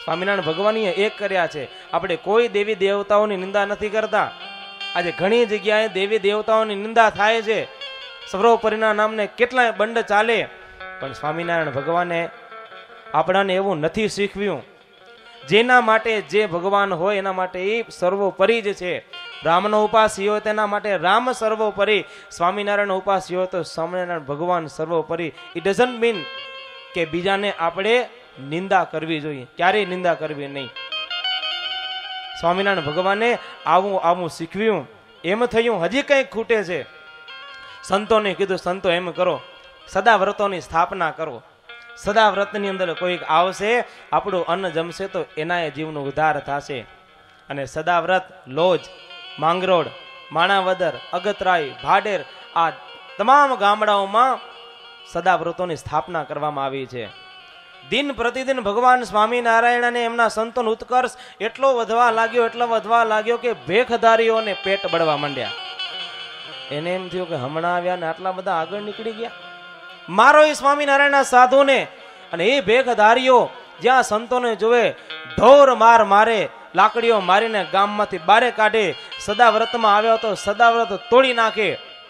સ્વામિનારાયણ ભગવાનીએ એક કર્યા છે. આપણે કોઈ દેવી દેવતાઓની નિંદા નથી કરતા. આજે ઘણી જગ્યાએ દેવી દેવતાઓની નિંદા થાય છે. સર્વોપરીના નામને કેટલાય બંડ ચાલે, પણ સ્વામિનારાયણ ભગવાને આપણાને એવું નથી શીખવ્યું. જેના માટે જે ભગવાન હોય એના માટે એ સર્વોપરી જ છે. રામનો ઉપાસી હોય તેના માટે રામ સર્વોપરી, સ્વામિનારાયણ ઉપાસી હોય તો સ્વામિનારાયણ ભગવાન સર્વોપરી. ઇટ ડઝન્ટ મીન કે બીજાને આપણે નિંદા કરવી જોઈએ, ક્યારેય નિંદા કરવી નહીં. સ્વામિનારાયણ ભગવાને આવું શીખવ્યું. એમ થયું હજી કંઈક ખૂટે છે. સંતોને કીધું, સંતો એમ કરો, સદા વ્રતોની સ્થાપના કરો. સદા વ્રતની અંદર કોઈક આવશે, આપણું અન્ન જમશે તો એના જીવનો ઉદ્ધાર થશે. અને સદા વ્રત લોજ, માંગરોળ, માણાવદર, અગતરાય, ભાડેર આ તમામ ગામડાઓમાં સદા વ્રતોની સ્થાપના કરવામાં આવી છે. દિન પ્રતિદિન ભગવાન સ્વામિનારાયણ અને એમના સંતોનો ઉત્કર્ષ એટલો વધવા લાગ્યો કે ભેખધારીઓને પેટ બળવા માંડ્યા. એને એમ થયું કે હમણાં આવ્યા ને આટલા બધા આગળ નીકળી ગયા. મારો એ સ્વામિનારાયણના સાધુને અને એ ભેખધારીઓ જ્યાં સંતોને જોવે ઢોર મારે, લાકડીઓ મારીને ગામમાંથી બારે કાઢે. સદાવ્રતમાં આવ્યો તો સદાવ્રત તોડી નાખે,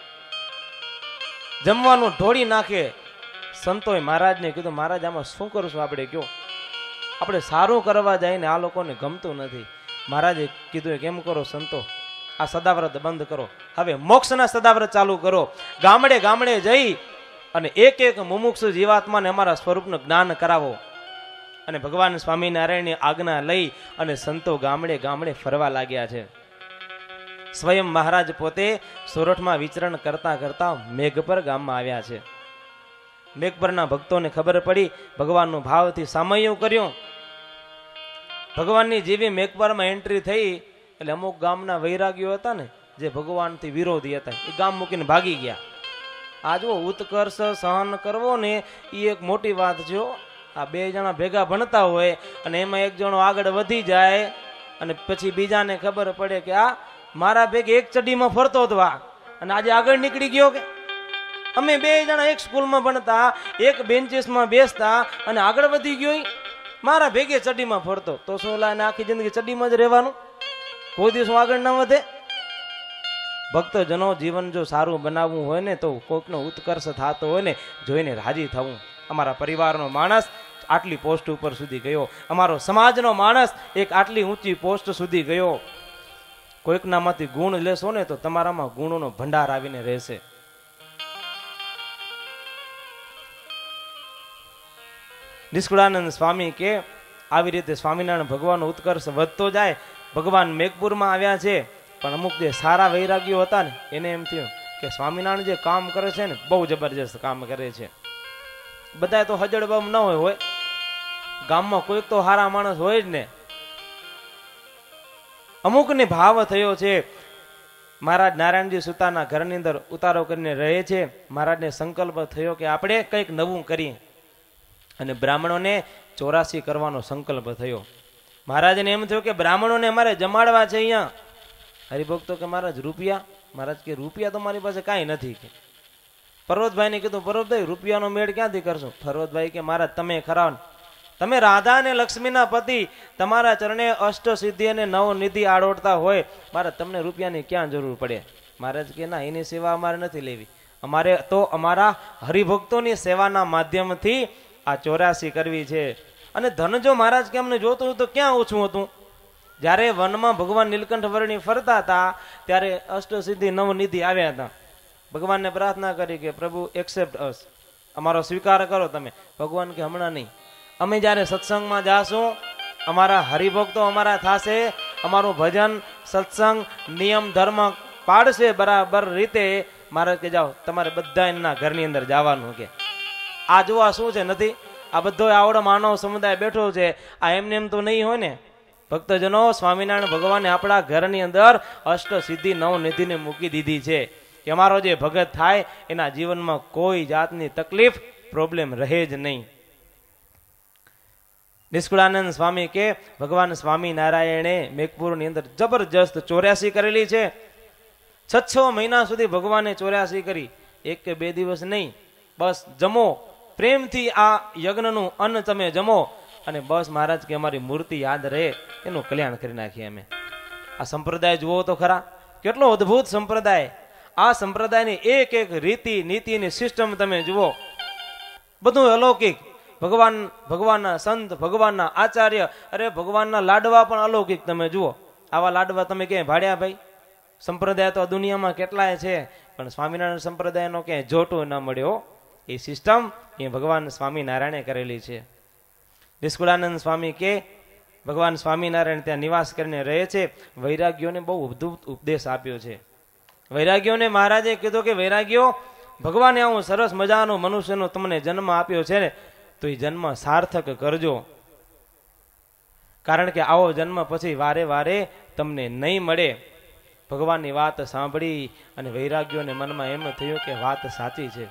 જમવાનું ઢોળી નાખે. સંતોએ મહારાજને કીધું, મહારાજ આમાં શું કરશું આપણે? કયો આપણે સારું કરવા જાય ને આ લોકોને ગમતું નથી. મહારાજે કીધું કેમ કરો સંતો, આ સદાવ્રત બંધ કરો, હવે મોક્ષના સદાવ્રત ચાલુ કરો. ગામડે ગામડે જઈ અને એક એક મુમુક્ષુ જીવાત્માને અમારા સ્વરૂપનું જ્ઞાન કરાવો. અને ભગવાન સ્વામિનારાયણની આજ્ઞા લઈ અને સંતો ગામડે ગામડે ફરવા લાગ્યા છે. સ્વયં મહારાજ પોતે સોરઠમાં વિચરણ કરતા કરતા મેઘપર ગામમાં આવ્યા છે. મેઘપરના ભક્તોને ખબર પડી, ભગવાનનું ભાવથી સામયું કર્યું. ભગવાનની જેવી મેઘપરમાં એન્ટ્રી થઈ એટલે અમુક ગામના વૈરાગીઓ હતા ને, જે ભગવાનથી વિરોધી હતા, એ ગામ મૂકીને ભાગી ગયા. આ જો ઉત્કર્ષ સહન કરવો ને એ એક મોટી વાત છે. આ બે જણા ભેગા ભણતા હોય અને એમાં એક જણો આગળ વધી જાય અને પછી બીજાને ખબર પડે કે આ મારા ભેગે એક ચડીમાં ફરતો હતો આ, અને આજે આગળ નીકળી ગયો. કે અમે બે જણા એક સ્કૂલમાં ભણતા, એક બેન્ચીસમાં બેસતા અને આગળ વધી ગયો, મારા ભેગે ચડીમાં ફરતો. તો શું લાઈને આખી જિંદગી ચડીમાં જ રહેવાનું? કોઈ દિવસ આગળ ના વધે. ભક્તજનો જીવન જો સારું બનાવવું હોય ને તો કોઈકનો ઉત્કર્ષ થતો હોય ને જોઈને રાજી થવું. અમારા પરિવારનો માણસ આટલી પોસ્ટ ઉપર સુધી ગયો, અમારો સમાજનો માણસ એક આટલી ઊંચી પોસ્ટ સુધી ગયો. કોઈકનામાંથી ગુણ લેશો ને તો તમારામાં ગુણોનો ભંડાર આવીને રહેશે. નિષ્કુળાનંદ સ્વામી કે આવી રીતે સ્વામિનારાયણ ભગવાનનો ઉત્કર્ષ વધતો જાય. ભગવાન મેઘપુરમાં આવ્યા છે, પણ અમુક જે સારા વૈરાગીઓ હતા ને એને એમ થયું કે સ્વામિનારાયણ જે કામ કરે છે ને બહુ જબરજસ્ત કામ કરે છે. બધા તો હજળબમ ન હોય, ગામમાં કોઈક તો સારા માણસ હોય જ ને. અમુકને ભાવ થયો છે. મહારાજ નારાયણજી સુતાના ઘરની અંદર ઉતારો કરીને રહે છે. મહારાજને સંકલ્પ થયો કે આપણે કંઈક નવું કરીએ, અને બ્રાહ્મણોને 84 કરવાનો સંકલ્પ થયો. મહારાજને એમ થયું કે બ્રાહ્મણોને અમારે જમાડવા છે અહીંયા. હરિભક્તો કે મહારાજ રૂપિયા? મહારાજ કે રૂપિયા તો મારી પાસે કાંઈ નથી. કે પર્વતભાઈને કીધું, પર્વતભાઈ રૂપિયાનો મેળ ક્યાંથી કરશો? પર્વતભાઈ કે મહારાજ તમે ખરા, તમે રાધા અને લક્ષ્મીના પતિ, તમારા ચરણે અષ્ટ સિદ્ધિ અને નવ નિધિ આડોડતા હોય, મહારાજ તમને રૂપિયાની ક્યાં જરૂર પડે? મહારાજ કે ના, એની સેવા અમારે નથી લેવી, અમારે તો અમારા હરિભક્તોની સેવાના માધ્યમથી આ 84 કરવી છે. અને ધન જો મહારાજ કે અમને જોતું તો ક્યાં ઓછું હતું? જ્યારે વનમાં ભગવાન નીલકંઠ વર્ણી ફરતા હતા ત્યારે અષ્ટ સિદ્ધિ નવ નિધિ આવ્યા હતા. ભગવાનને પ્રાર્થના કરી કે પ્રભુ એક્સેપ્ટ અસ, અમારો સ્વીકાર કરો તમે. ભગવાન કે હમણાં નહીં, અમે જ્યારે સત્સંગમાં જાશું અમારા હરિભક્તો અમારા થશે, અમારું ભજન સત્સંગ નિયમ ધર્મ પાડશે બરાબર રીતે. મહારાજ કે જાઓ, તમારે બધા એના ઘરની અંદર જવાનું. કે આ જોવા શું છે? નથી આ બધો આવડો માનવ સમુદાય બેઠો છે, આ એમને એમ તો નહીં હોય ને. ભક્તજનો, સ્વામિનારાયણ ભગવાને આપણા ઘરની અંદર અષ્ટ સિદ્ધિ નવ નિધિને મૂકી દીધી છે કે અમારો જે ભગત થાય એના જીવનમાં કોઈ જાતની તકલીફ પ્રોબ્લેમ રહે જ નહીં. નિષ્કુળાનંદ સ્વામી કે ભગવાન સ્વામિનારાયણે મેઘપુરની અંદર જબરજસ્ત 84 કરેલી છે. 6 મહિના સુધી ભગવાને 84 કરી. 1 કે 2 દિવસ નહીં, બસ જમો પ્રેમથી, આ યજ્ઞનું અન્ન તમે જમો. અને બસ મહારાજ કે અમારી મૂર્તિ યાદ રહે, એનું કલ્યાણ કરી નાખીએ અમે. આ સંપ્રદાય જુઓ તો ખરા, કેટલો અદ્ભુત સંપ્રદાય. આ સંપ્રદાયની એક એક રીતિ નીતિની સિસ્ટમ તમે જુઓ, બધું અલૌકિક. ભગવાનના સંત, ભગવાનના આચાર્ય, અરે ભગવાનના લાડવા પણ અલૌકિક. તમે જુઓ, આવા લાડવા તમે ક્યાંય ભાડ્યા ભાઈ? સંપ્રદાય તો દુનિયામાં કેટલાય છે, પણ સ્વામિનારાયણ સંપ્રદાયનો ક્યાંય જોટો ન મળ્યો. એ સિસ્ટમ એ ભગવાન સ્વામિનારાયણે કરેલી છે. નિષ્કુળાનંદ સ્વામી કે ભગવાન સ્વામિનારાયણ ત્યાં નિવાસ કરીને રહે છે. વૈરાગ્યોને બહુ અદ્ભુત ઉપદેશ આપ્યો છે. વૈરાગ્યોને મહારાજે કીધું કે વૈરાગ્યો, ભગવાને આવું સરસ મજાનો મનુષ્યનો તમને જન્મ આપ્યો છે ને, તો એ જન્મ સાર્થક કરજો. કારણ કે આવો જન્મ પછી વારે વારે તમને નહીં મળે. ભગવાનની વાત સાંભળી અને વૈરાગ્યોને મનમાં એમ થયું કે વાત સાચી છે.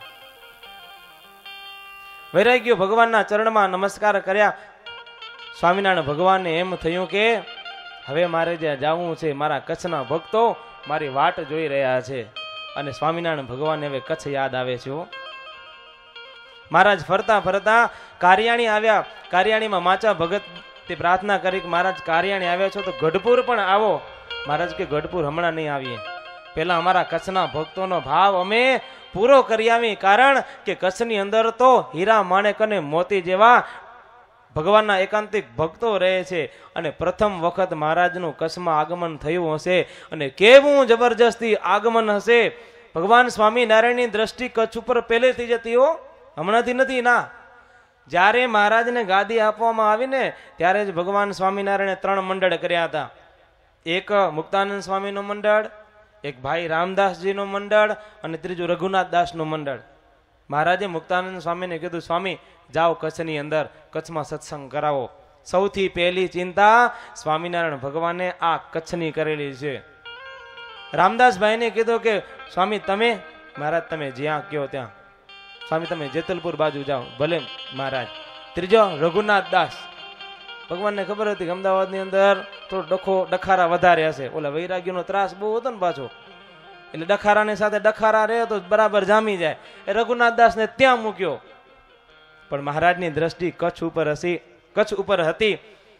વૈરાગ્યો ભગવાનના ચરણમાં નમસ્કાર કર્યા. સ્વામિનારાયણ ભગવાનને એમ થયું કે હવે મારે જ્યાં જવું છે, મારા કચ્છના ભક્તો મારી વાટ જોઈ રહ્યા છે. અને સ્વામિનારાયણ ભગવાનને હવે કચ્છ યાદ આવે છે. મહારાજ ફરતા ફરતા કારિયાણી આવ્યા. કારિયાણીમાં માચા ભગત પ્રાર્થના કરી કે મહારાજ કારિયાણી આવ્યા છો તો ગઢપુર પણ આવો. મહારાજ કે ગઢપુર હમણાં નહીં આવીએ, પેલા અમારા કચ્છના ભક્તોનો ભાવ અમે પૂરો કરી આવી. કારણ કે કચ્છની અંદર તો હીરા માણેક અને મોતી જેવા ભગવાનના એકાંતિક ભક્તો રહે છે. અને પ્રથમ વખત મહારાજનું કચ્છમાં આગમન થયું હશે, અને કેવું જબરજસ્તી આગમન હશે. ભગવાન સ્વામિનારાયણની દ્રષ્ટિ કચ્છ ઉપર પહેલેથી જતી હો, હમણાંથી નથી ના. જ્યારે મહારાજને ગાદી આપવામાં આવી ને, ત્યારે જ ભગવાન સ્વામિનારાયણે 3 મંડળ કર્યા હતા. એક મુક્તાનંદ સ્વામીનું મંડળ, એક ભાઈ રામદાસજીનું મંડળ, અને ત્રીજું રઘુનાથદાસનું મંડળ. મહારાજે મુક્તાનંદ સ્વામીને કીધું, સ્વામી જાઓ કચ્છની અંદર, કચ્છમાં સત્સંગ કરાવો. સૌથી પહેલી ચિંતા સ્વામિનારાયણ ભગવાને આ કચ્છની કરેલી છે. રામદાસભાઈને કીધું કે સ્વામી તમે, મહારાજ તમે જ્યાં કહો ત્યાં. સ્વામી તમે જેતલપુર બાજુ જાઓ. ભલે મહારાજ. ત્રીજો રઘુનાથદાસ, ભગવાનને ખબર હતી કે અમદાવાદની અંદર થોડો ડખારા વધારે હશે. ઓલા વૈરાગ્યનો ત્રાસ બહુ હતો ને પાછો, એટલે ડખારાની સાથે ડખારા રહે તો બરાબર જામી જાય. એ રઘુનાથદાસને ત્યાં મૂક્યો. પણ મહારાજની દ્રષ્ટિ કચ્છ ઉપર હતી.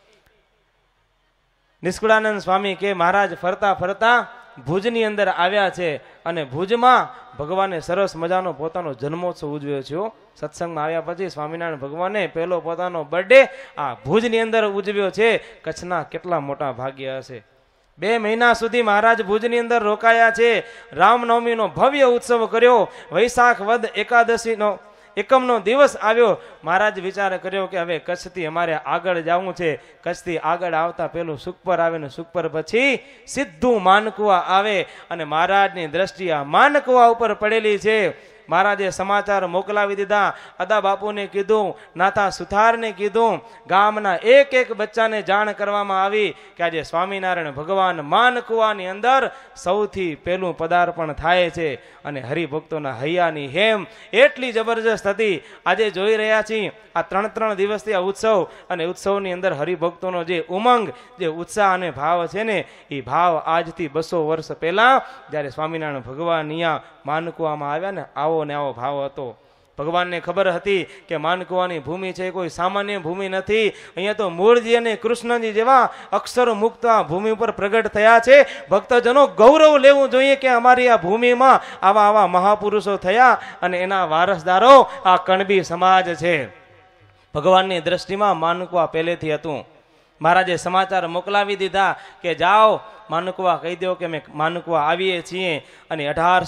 નિષ્કુળાનંદ સ્વામી કે મહારાજ ફરતા ફરતા ભુજની અંદર આવ્યા છે, અને ભુજમાં ભગવાને સરસ મજાનો પોતાનો જન્મોત્સવ ઉજવ્યો છે. સત્સંગમાં આવ્યા પછી સ્વામિનારાયણ ભગવાને પહેલો પોતાનો બર્થડે આ ભુજની અંદર ઉજવ્યો છે. કચ્છના કેટલા મોટા ભાગ્ય હશે. 2 મહિના સુધી મહારાજ ભુજની અંદર રોકાયા છે. રામનવમીનો ભવ્ય ઉત્સવ કર્યો. વૈશાખ વદ એકાદશીનો એકમનો દિવસ આવ્યો. મહારાજ વિચાર કર્યો કે હવે કચ્છથી અમારે આગળ જવું છે. કચ્છથી આગળ આવતા પેલું સુખપર આવે ને સુખપર પછી સીધું માનકુવા આવે. અને મહારાજની દ્રષ્ટિ આ માનકુવા ઉપર પડેલી છે. મહારાજે સમાચાર મોકલાવી દીધા. અદા બાપુને કીધું, નાથા સુથારને કીધું, ગામના એક એક બચ્ચાને જાણ કરવામાં આવી કે આજે સ્વામિનારાયણ ભગવાન માનકુવાની અંદર સૌથી પહેલું પદાર્પણ થાય છે. અને હરિભક્તોના હૈયાની હેમ એટલી જબરજસ્ત હતી. આજે જોઈ રહ્યા છીએ આ 3 દિવસથી આ ઉત્સવ, અને ઉત્સવની અંદર હરિભક્તોનો જે ઉમંગ, જે ઉત્સાહ અને ભાવ છે ને, એ ભાવ આજથી 200 વર્ષ પહેલા જ્યારે સ્વામિનારાયણ ભગવાન અહીંયા માનકુવામાં આવ્યા ને, આવો ભાવ હતો. ભગવાનને ખબર હતી કે માનકુવાની ભૂમિ છે કોઈ સામાન્ય ભૂમિ નથી. અહીંયા તો મૂળજી અને કૃષ્ણજી જેવા અક્ષર મુક્ત આ ભૂમિ ઉપર પ્રગટ થયા છે. ભક્તજનો ગૌરવ લેવું જોઈએ કે અમારી આ ભૂમિમાં આવા મહાપુરુષો થયા, અને એના વારસદારો આ કણબી સમાજ છે. ભગવાનની દ્રષ્ટિમાં માનકુવા પહેલેથી હતું. મહારાજે સમાચાર મોકલાવી દીધા કે જાઓ માનકુવા કહી દો કે અમે માનકુવા આવીએ છીએ. અને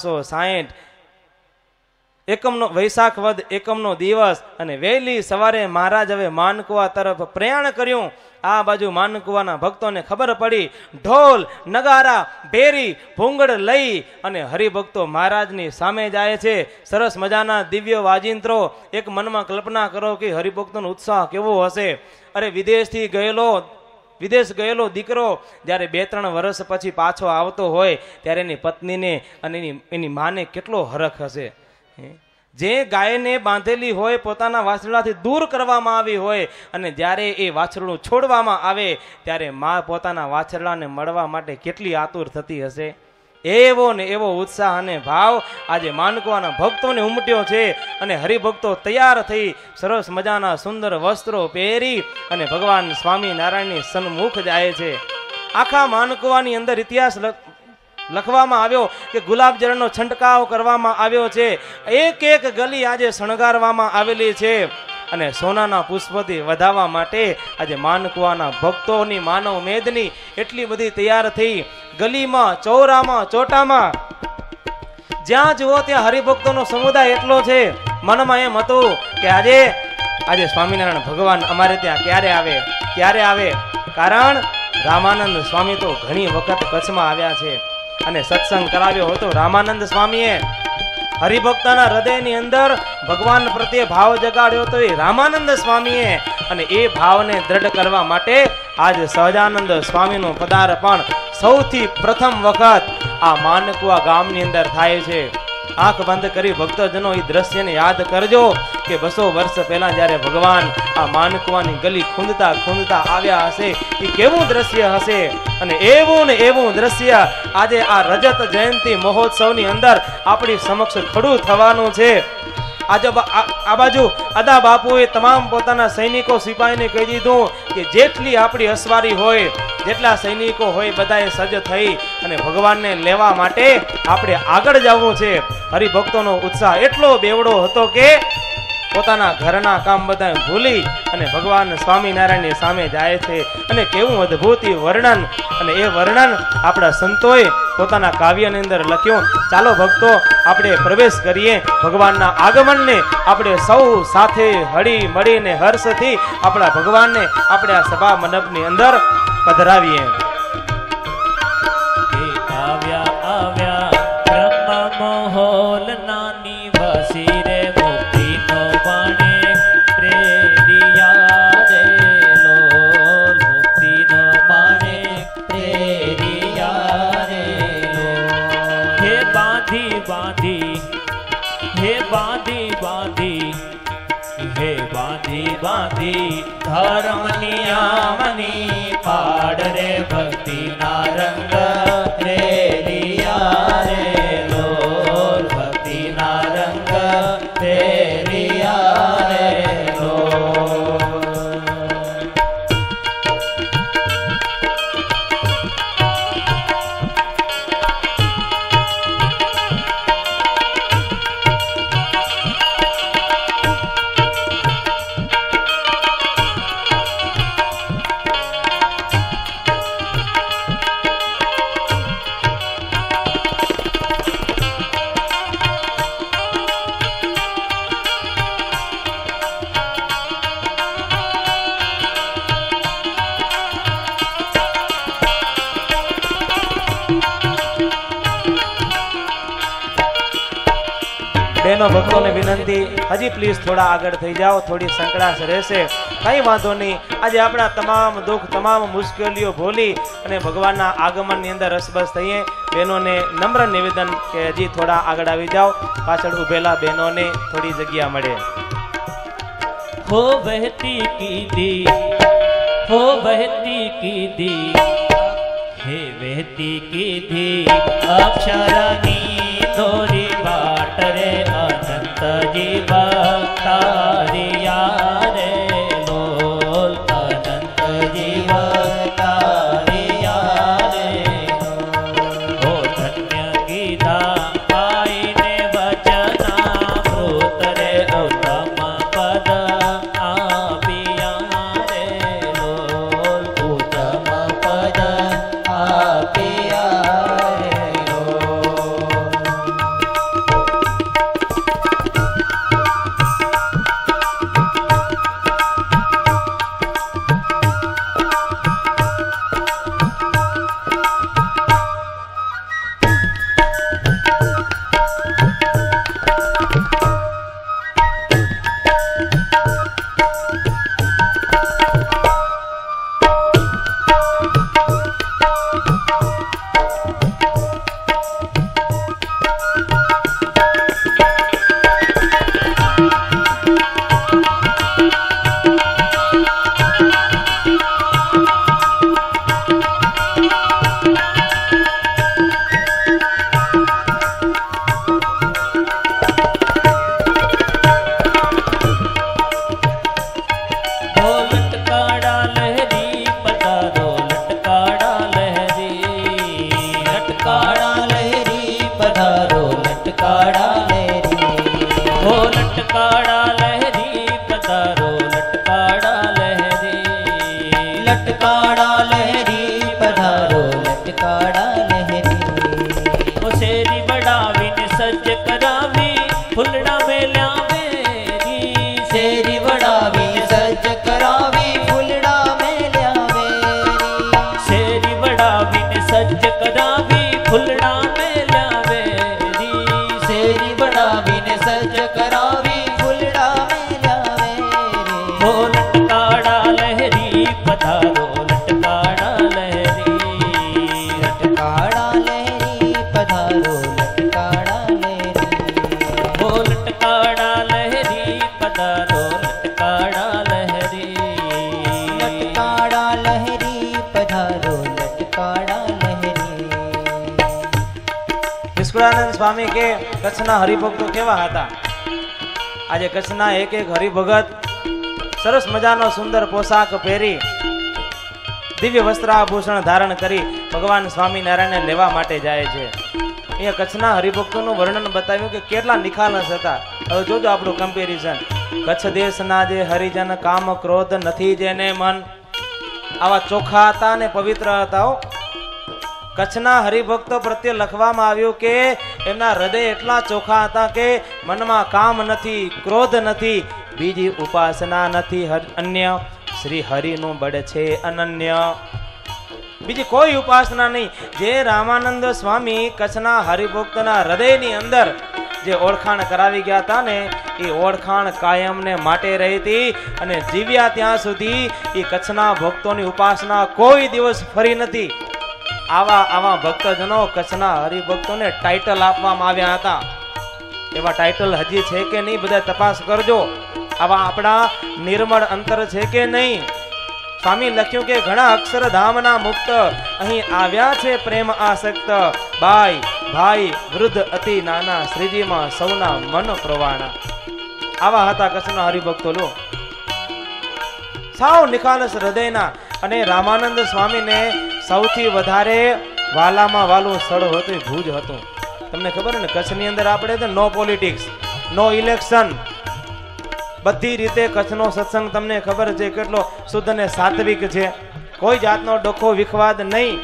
1860 વૈશાખ વદ એકમનો દિવસ, અને વહેલી સવારે મહારાજ હવે માનકુવા તરફ પ્રયાણ કર્યું. આ બાજુ માનકુવાના ભક્તોને ખબર પડી. ઢોલ નગારા ભેરી ભૂંગળ લઈ અને હરિભક્તો મહારાજની સામે જાય છે. સરસ મજાના દિવ્ય વાજિંત્રો. એક મનમાં કલ્પના કરો કે હરિભક્તોનો ઉત્સાહ કેવો હશે. અરે વિદેશ ગયેલો દીકરો જ્યારે 2-3 વર્ષ પછી પાછો આવતો હોય ત્યારે એની પત્નીને અને એની માને કેટલો હરખ હશે. જે ગાયને બાંધેલી હોય, પોતાના વાછરડાથી દૂર કરવામાં આવી હોય, અને જ્યારે એ વાછરડું છોડવામાં આવે ત્યારે મા પોતાના વાછરડાને મળવા માટે કેટલી આતુર થતી હશે. એવો ને એવો ઉત્સાહ અને ભાવ આજે માનકવાના ભક્તોને ઉમટ્યો છે અને હરિભક્તો તૈયાર થઈ સરસ મજાના સુંદર વસ્ત્રો પહેરી અને ભગવાન સ્વામિનારાયણની સન્મુખ જાય છે. આખા માનકવાની અંદર ઇતિહાસ લખવામાં આવ્યો કે ગુલાબજળનો છંટકાવ કરવામાં આવ્યો છે. એક એક ગલી આજે શણગારવામાં આવેલી છે અને સોનાના પુષ્પથી વધાવવા માટે આજે માનકવાના ભક્તોની માનવ મેદની એટલી બધી તૈયાર થઈ. ગલીમાં, ચોરામાં, ચોટામાં જ્યાં જુઓ ત્યાં હરિભક્તોનો સમુદાય એટલો છે. મનમાં એમ હતું કે આજે સ્વામિનારાયણ ભગવાન અમારે ત્યાં ક્યારે આવે. કારણ રામાનંદ સ્વામી તો ઘણી વખત કચ્છમાં આવ્યા છે અને સત્સંગ કરાવ્યો હતો રામાનંદ સ્વામીએ. હરિભક્તના હૃદયની અંદર ભગવાન પ્રત્યે ભાવ જગાડ્યો હતો એ રામાનંદ સ્વામીએ અને એ ભાવને દ્રઢ કરવા માટે આજ સહજાનંદ સ્વામીનું પદાર્પણ સૌથી પ્રથમ વખત આ માનકુવા ગામની અંદર થાય છે. આંખ બંધ કરી ભક્તજનો એ દ્રશ્યને યાદ કરજો કે 200 વર્ષ પહેલા જ્યારે ભગવાન આ માનકુવાની ગલી ખૂંદતા આવ્યા હશે એ કેવું દ્રશ્ય હશે. અને એવું ને એવું દ્રશ્ય આજે આ રજત જયંતિ મહોત્સવની અંદર આપણી સમક્ષ ખડું થવાનું છે. આ બાજુ અદા બાપુએ તમામ પોતાના સૈનિકો સિપાહીને કહી દીધું કે જેટલી આપણી અસવારી હોય, જેટલા સૈનિકો હોય બધાએ સજ્જ થઈ અને ભગવાનને લેવા માટે આપણે આગળ જવું છે. હરિભક્તોનો ઉત્સાહ એટલો બેવડો હતો કે પોતાના ઘરના કામ બધા ભૂલી અને ભગવાન સ્વામિનારાયણની સામે જાય છે. અને કેવું અદ્ભુત વર્ણન, અને એ વર્ણન આપણા સંતોએ પોતાના કાવ્યની અંદર લખ્યું. ચાલો ભક્તો આપણે પ્રવેશ કરીએ ભગવાનના આગમનને. આપણે સૌ સાથે હળી મળીને હર્ષથી આપણા ભગવાનને આપણે આ સભા મંડપની અંદર પધરાવીએ. મોહોલ નાની વાસી રે મુક્તિનો વાણે પ્રેરિયા રે લોલ, મુક્તિનો વાણે પ્રેરિયા રે લોલ. હે બાંધી બાંધી, હે બાંધી બાંધી, હે બાંધી બાંધી ધર્મ નિયામની પાડ રે ભક્તિના રંગ પ્રેરિયા રે. બહેનો ભક્તોને વિનંતી, હજી પ્લીઝ થોડા આગળ થઈ જાઓ, થોડી સંકળાશ રહેશે, કઈ વાંધો નહીં. આજે આપણા તમામ દુઃખ, તમામ મુશ્કેલીઓ ભૂલી અને ભગવાનના આગમનની અંદર રસબસ થઈએ. બહેનોને નમ્ર નિવેદન કે હજી થોડા આગળ આવી જાઓ, પાછળ ઉભેલા બહેનોને થોડી જગ્યા મળે. હો બહેતી કીધી, હો બહેતી કીધી, હે બહેતી કીધી અક્ષરની દોરી વાટ રે અનંતજી ભક્તારિયા રે લોલ, અનંતજી ભક્તારિયા રે હો ધન્ય કીધા આઈને વચનામૃત રે ઉત્તમ પદ આપિયા રે લોલ, ઉત્તમ પદ આપિયા રે લોલ. લટકાડા લહેરી હો લટકાડા લહેરી પધારો લટકાડા લહેરી લટકાડા લહેરી પધારો લટકાડા લહેરી ઓ શેરી વડાવીને સજ્જ કરાવી ફૂલડા મેલ્યા વેરી શેરી વડાવી સજ્જ કરાવી ફૂલડા મેલ્યા વેરી શેરી વડાવીને સજ્જ કરાવી ફૂલડા મેલ્યા વેરી શેરી વડાવીને સજ્જ કરાવી ફૂલડા મેલ્યા વેરી હો લટકાડા લહેરી પધારો લટકાડા લહેરી લટકાડા લહેરી પધારો લટકાડા લહેરી હો લટકાડા લહેરી પધારો લટકાડા લહેરી લટકાડા લહેરી પધારો લટકાડા લહેરી નિષ્કુળાનંદ સ્વામી કે કચ્છના હરિભક્તો કેવા હતા. આજે કચ્છના એક એક હરિભગત સરસ મજાનો સુંદર પોશાક પહેરી દિવ્ય વસ્ત્રાભૂષણ ધારણ કરી ભગવાન સ્વામિનારાયણને લેવા માટે જાય છે. અહીંયા કચ્છના હરિભક્તોનું વર્ણન બતાવ્યું કે કેટલા નિખાલસ હતા. હવે જોજો આપણું કમ્પેરિઝન. કચ્છ દેશના જે હરિજન કામ ક્રોધ નથી જેને મન, આવા ચોખ્ખા હતા ને પવિત્ર હતા. કચ્છના હરિભક્તો પ્રત્યે લખવામાં આવ્યું કે એમના હૃદય એટલા ચોખ્ખા હતા કે મનમાં કામ નથી, ક્રોધ નથી, બીજી ઉપાસના નથી અન્ય, શ્રી હરિનું બળ છે અનન્ય, બીજી કોઈ ઉપાસના નહીં. જે રામાનંદ સ્વામી કચ્છના હરિભક્તના હૃદયની અંદર જે ઓળખાણ કરાવી ગયા હતા ને એ ઓળખાણ કાયમને માટે રહી હતી અને જીવ્યા ત્યાં સુધી એ કચ્છના ભક્તોની ઉપાસના કોઈ દિવસ ફરી નથી. આવા ભક્તજનો કચ્છના હરિભક્તોને ટાઇટલ આપવામાં આવ્યા હતા. એવા ટાઇટલ હજી છે કે નહીં બધા તપાસ કરજો. આવા આપણા નિર્મળ અંતર છે કે નહીં. સ્વામી લખ્યું કે ઘણા અક્ષરધામના મુક્ત અહીં આવ્યા છે પ્રેમ આસક્ત, બાઈ ભાઈ વૃદ્ધ અતિ નાના શ્રીજીમાં સૌના મન પ્રવાણા. આવા હતા કચ્છના હરિભક્તો. લો સાવ નિખાલસ હૃદયના. અને રામાનંદ સ્વામીને સૌથી વધારે વાલામાં વાલું સ્થળ હતું ભુજ હતું. તમને ખબર ને કચ્છની અંદર આપણે તો નો પોલિટિક્સ, નો ઇલેક્શન, બધી રીતે કચ્છનો સત્સંગ તમને ખબર છે કેટલો શુદ્ધ અને સાત્વિક છે. કોઈ જાતનો ડખો વિખવાદ નહીં.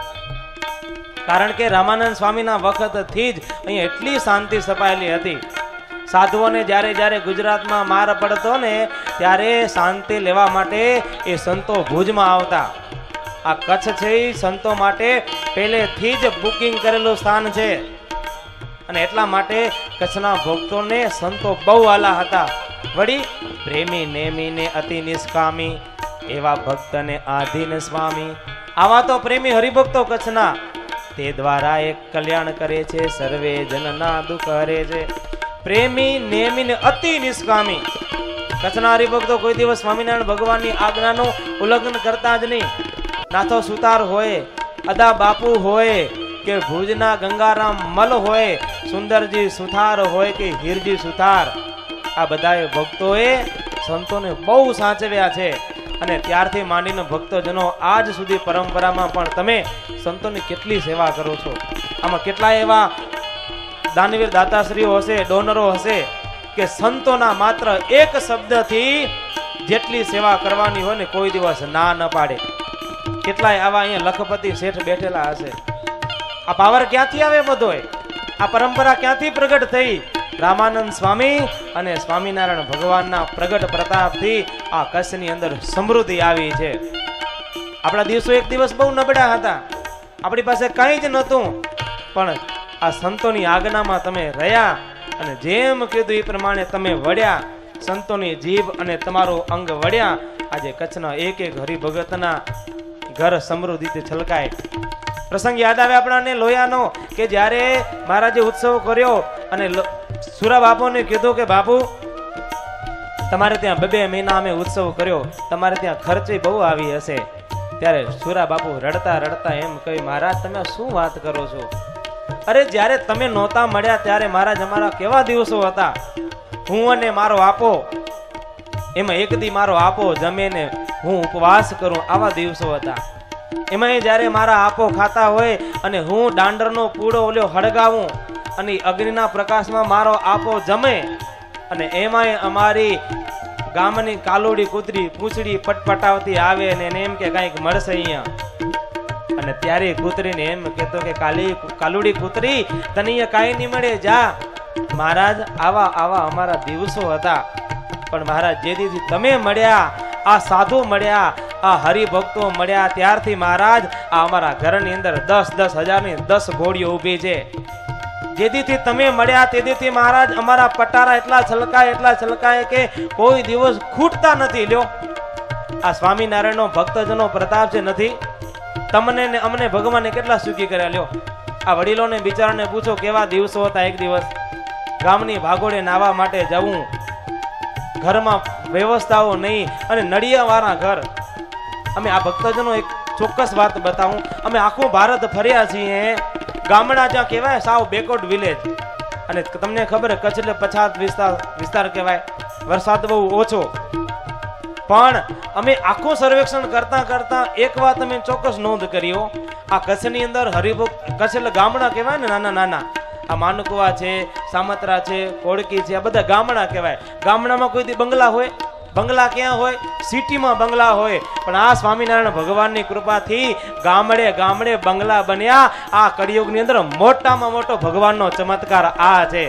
કારણ કે રામાનંદ સ્વામીના વખતથી જ અહીં એટલી શાંતિ સપાયેલી હતી. સાધુઓને જ્યારે જ્યારે ગુજરાતમાં માર પડતો ને ત્યારે શાંતિ લેવા માટે એ સંતો ભુજમાં આવતા. આ કચ્છ છે એ સંતો માટે પહેલેથી જ બુકિંગ કરેલું સ્થાન છે. અને એટલા માટે કચ્છના ભક્તોને સંતો બહુ વાલા હતા. વળી પ્રેમી નેમીને અતિ નિષ્કામી એવા ભક્તને આધીન સ્વામી. આવા તો પ્રેમી હરિભક્તો કચ્છના, તે દ્વારા એક કલ્યાણ કરે છે, સર્વે જનના દુઃખ હરે છે. પ્રેમી નેમીને અતિ નિષ્કામી. કચ્છના હરિભક્તો કોઈ દિવસ સ્વામિનારાયણ ભગવાનની આજ્ઞાનું ઉલ્લંઘન કરતા જ નહીં. નાથો સુતાર હોય, અદા બાપુ હોય કે ભુજના ગંગારામ મલ હોય, સુંદરજી સુથાર હોય કે હીરજી સુથાર, આ બધાએ ભક્તોએ સંતોને બહુ સાચવ્યા છે. અને ત્યારથી માંડીને ભક્તજનો આજ સુધી પરંપરામાં પણ તમે સંતોની કેટલી સેવા કરો છો. આમાં કેટલા એવા દાનવીર દાતાશ્રીઓ હશે, ડોનરો હશે કે સંતોના માત્ર એક શબ્દથી જેટલી સેવા કરવાની હોય ને કોઈ દિવસ ના ન પાડે. કેટલાય આવા અહીંયા લખપતિ શેઠ બેઠેલા હશે. આ પાવર ક્યાંથી આવે બધોય? આ પરંપરા ક્યાંથી પ્રગટ થઈ? રામાનંદ સ્વામી અને સ્વામિનારાયણ ભગવાનના પ્રગટ પ્રતાપથી આ કચ્છની અંદર સમૃદ્ધિ આવી છે. આપણા દિવસો એક દિવસ બહુ નબળા હતા, આપણી પાસે કંઈ જ નહોતું, પણ આ સંતોની આજ્ઞામાં તમે રહ્યા અને જેમ કીધું એ પ્રમાણે તમે વળ્યા, સંતોની જીભ અને તમારું અંગ વળ્યા. આજે કચ્છના એક એક હરિભગતના ઘર સમૃદ્ધિથી છલકાય. પ્રસંગ યાદ આવે આપણાને લોયાનો કે જ્યારે મહારાજે ઉત્સવ કર્યો અને સુરા બાપુને કીધું કે બાપુ તમારે ત્યાં 2 મહિના અમે ઉત્સવ કર્યો, તમારે ત્યાં ખર્ચે બહુ આવી હશે. ત્યારે સુરા બાપુ રડતા રડતા એમ કહ્યું, મહારાજ તમે શું વાત કરો છો? અરે જ્યારે તમે નહોતા મળ્યા ત્યારે મહારાજ અમારા કેવા દિવસો હતા. હું અને મારો આપો, એમાં એક દી મારો આપો જમે ને હું ઉપવાસ કરું, આવા દિવસો હતા. એમાં જ્યારે મારા આપો ખાતા હોય અને હું દાંડરનો પૂડો ઓલ્યો હળગાવું અને અગ્નિના પ્રકાશમાં મારો આપો જમે અને એમાંય અમારી ગામની કાલુડી કૂતરી પૂંછડી પટપટાવતી આવે અને એને એમ કે કંઈક મળશે અહીંયા. અને ત્યારે કૂતરીને એમ કહેતો કે કાલુડી કૂતરી તને અહીંયા કાંઈ નહીં મળે, જા. મહારાજ આવા આવા અમારા દિવસો હતા, પણ મહારાજ જે દીથી તમે મળ્યા, આ સાધુ મળ્યા, આ હરિભક્તો મળ્યા, ત્યારથી મહારાજ આ અમારા ઘરની અંદર 10,000 ની 10 ઘોડીઓ ઊભી છે. જેદીથી તમે મળ્યા તેદીથી મહારાજ અમારા પટારા એટલા છલકાય કે કોઈ દિવસ ખૂટતા નથી. લ્યો, આ સ્વામિનારાયણનો ભક્તજનો પ્રતાપ છે નથી? તમને ને અમને ભગવાને કેટલા સુખી કર્યા. લ્યો, આ વડીલોને બિચારાને પૂછો કેવા દિવસો હતા. એક દિવસ ગામની ભાગોળે નાવા માટે જવું, ઘરમાં વ્યવસ્થાઓ નહીં અને નળિયાવાળા ઘર. અમે આ ભક્તજનો એક ચોક્કસ વાત બતાવું, અમે આખું ભારત ફર્યા છીએ. ગામડા જ્યાં કહેવાય સાવ બેકવર્ડ વિલેજ, અને તમને ખબર કચ્છ એટલે પછાત વિસ્તાર કહેવાય, વરસાદ બહુ ઓછો. પણ અમે આખું સર્વેક્ષણ કરતા એક વાત અમે ચોક્કસ નોંધ કર્યો, આ કચ્છની અંદર હરિભક્ત, કચ્છ એટલે ગામડા કહેવાય ને, નાના આ માનકુવા છે, સામત્રા છે, કોડકી છે, આ બધા ગામડા કહેવાય. ગામડામાં કોઈ દી બંગલા હોય? બંગલા ક્યાં હોય? સિટીમાં બંગલા હોય. પણ આ સ્વામિનારાયણ ભગવાનની કૃપાથી ગામડે ગામડે બંગલા બન્યા. આ કળિયુગની અંદર મોટામાં મોટો ભગવાનનો ચમત્કાર આ છે.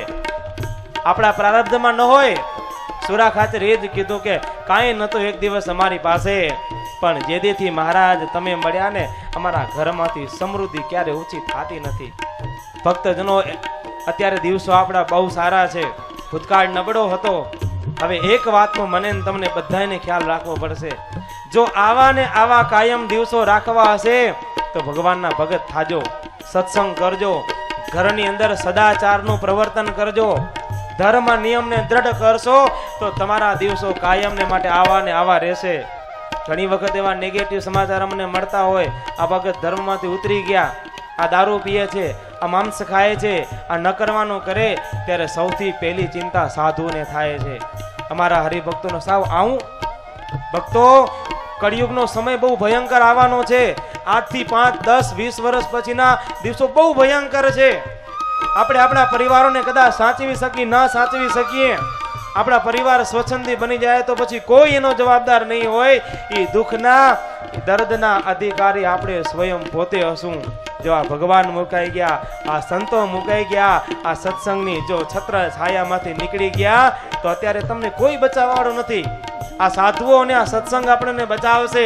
આપણા પ્રારબ્ધમાં ન હોય. સુરા ખાચર એ જ કીધું કે કાંઈ નતો એક દિવસ અમારી પાસે, પણ જેદીથી મહારાજ તમે મળ્યા ને અમારા ઘરમાંથી સમૃદ્ધિ ક્યારે ઓછી થતી નથી. ભક્તજનો અત્યારે દિવસો આપણા બહુ સારા છે, ભૂતકાળ નબળો હતો. હવે એક વાતનો મને તમને બધાને ખ્યાલ રાખવો પડશે. જો આવા ને આવા કાયમ દિવસો રાખવા હશે તો ભગવાનના ભગત થાજો, સત્સંગ કરજો, ઘરની અંદર સદાચારનું પ્રવર્તન કરજો, ધર્મ નિયમને દ્રઢ કરશો તો તમારા દિવસો કાયમને માટે આવા ને આવા રહેશે. ઘણી વખત એવા નેગેટિવ સમાચાર અમને મળતા હોય, આ ભગત ધર્મમાંથી ઉતરી ગયા, આ દારૂ પીએ છે, આ માંસ ખાય છે, આ ન કરવાનું કરે, ત્યારે સૌથી પહેલી ચિંતા સાધુને થાય છે. અમારા હરિભક્તોનો સાવ આવું. ભક્તો, કળિયુગનો સમય બહુ ભયંકર આવવાનો છે. આજથી 5, 10, 20 વર્ષ પછીના દિવસો બહુ ભયંકર છે. આપણે આપણા પરિવારોને કદાચ સાચવી શકીએ, ન સાચવી શકીએ, આપણા પરિવાર સ્વચ્છંદી બની જાય તો પછી કોઈ એનો જવાબદાર નહીં હોય. એ દુઃખના, દર્દના અધિકારી આપણે સ્વયં પોતે હશું. જો આ ભગવાન મુકાઈ ગયા, આ સંતો મુકાઈ ગયા, આ સત્સંગની જો છત્ર છાયામાંથી નીકળી ગયા, તો અત્યારે તમને કોઈ બચાવવાળું નથી. આ સાધુઓ અને આ સત્સંગ આપણને બચાવશે,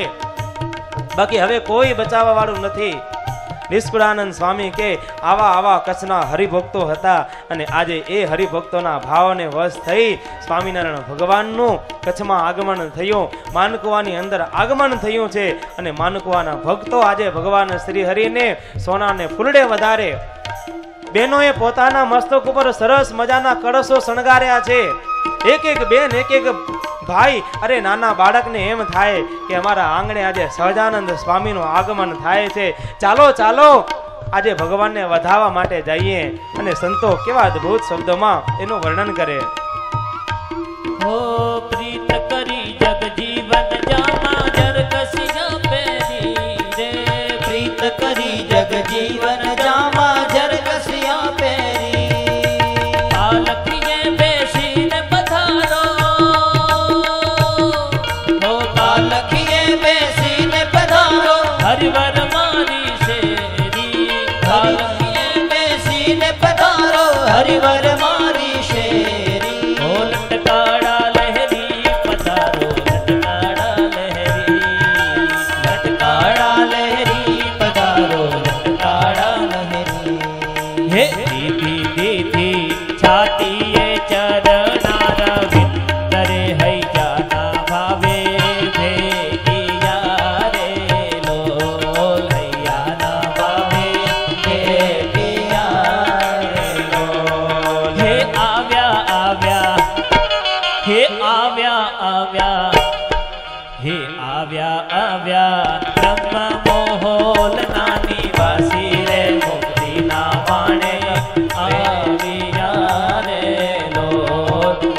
બાકી હવે કોઈ બચાવવા વાળું નથી. નિષ્કુળાનંદ સ્વામી કે આવા આવા કચ્છના હરિભક્તો હતા, અને આજે એ હરિભક્તોના ભાવને વશ થઈ સ્વામિનારાયણ ભગવાનનું કચ્છમાં આગમન થયું, માનકુવાની અંદર આગમન થયું છે. અને માનકુવાના ભક્તો આજે ભગવાન શ્રી હરિને સોનાને ફૂલડે વધારે. બહેનોએ પોતાના મસ્તક ઉપર સરસ મજાના કળશો શણગાર્યા છે. એક એક બેન, એક એક ભાઈ, અરે નાના બાળકને એમ થાય કે અમારા આંગણે આજે સહજાનંદ સ્વામીનું આગમન થાય છે. ચાલો ચાલો આજે ભગવાનને વધાવવા માટે જઈએ. અને સંતો કેવા અદ્ભુત શબ્દોમાં એનું વર્ણન કરે. હો પ્રીત કરી જગ જીવન જામા જર કસિયા પહેરી રે, પ્રીત કરી જગ જીવન જામા જર કસિયા પહેરી, પાલખીએ બેસીને પધારો, હો પાલખીએ બેસીને પધારો, હરિવર મારી શેરી, પાલખીએ બેસીને પધારો, હરિવર મારી શેરી. હો લટકાડા લહેરી પધારો, લટકાડા લહેરી, લટકાડા લહેરી પધારો, લટકાડા લહેરી. હે દીધી દીધી છાતીએ ચરણારા વિંદરે હૈયાના ભાવે ભેગિયા રે લોલ, હૈયાના ભાવે ભેટિયા રે લોલ. હે આવ્યા આવ્યા, હે આવ્યા આવ્યા, હે આવ્યા આવ્યા બ્રહ્મ મોહોલ નાની વાસી રે, મુક્તિના વાણે આવ્યા રે લોલ.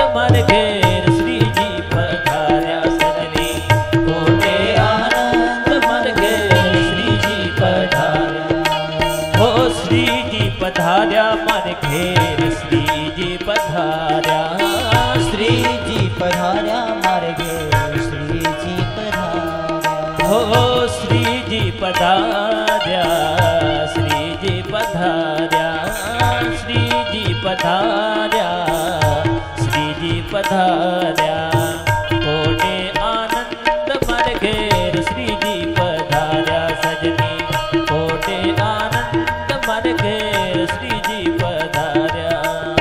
मारे घेर श्री जी पधार्या सजनी कोटे आनंद मारे घेर श्री जी पधार्या। ओ श्री जी पधार्या मारे घेर श्री जी पधार्या। श्री जी पधार्या मारे घेर श्री जी पधार्या। हो श्री जी पधार्या श्री जी पधार्या श्री जी पधार्या श्री जी पधार्या। कोटे आनंद मर घेर श्री जी पधार्या सजनी कोटे आनंद मर घेर श्री जी पधार्या।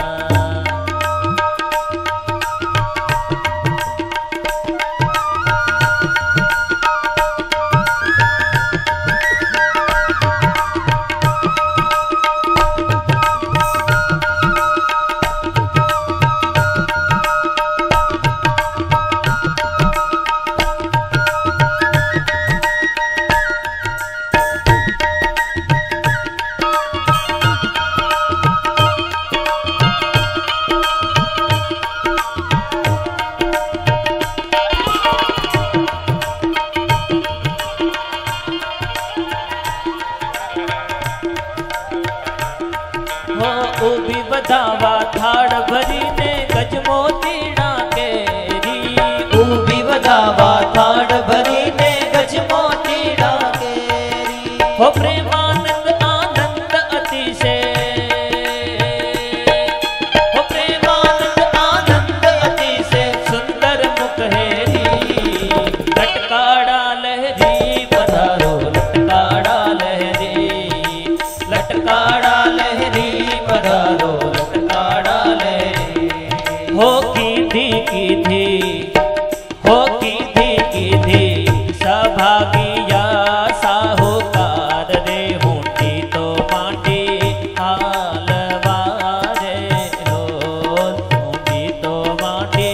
उभी बधावा थाड़ भरी ने गज मोतीड़ा केरी। उभी बधावा थाड़ भरी ने गज मोतीड़ा केरी। हो प्रेमानंद आनंद अतिशय हो प्रेमानंद आनंद अतिशय सुंदर मुख हेरी। लटकाड़ा लहरी पधारो लटकाड़ा लहरी लटकाड़ा लहरी पधारो लटकाड़ा लहरी। हो कीधी कीधी हो कीधी सभागिया साहूकार रे हुंडी तो मांडी आलवारे लोल हुंडी तो मांडी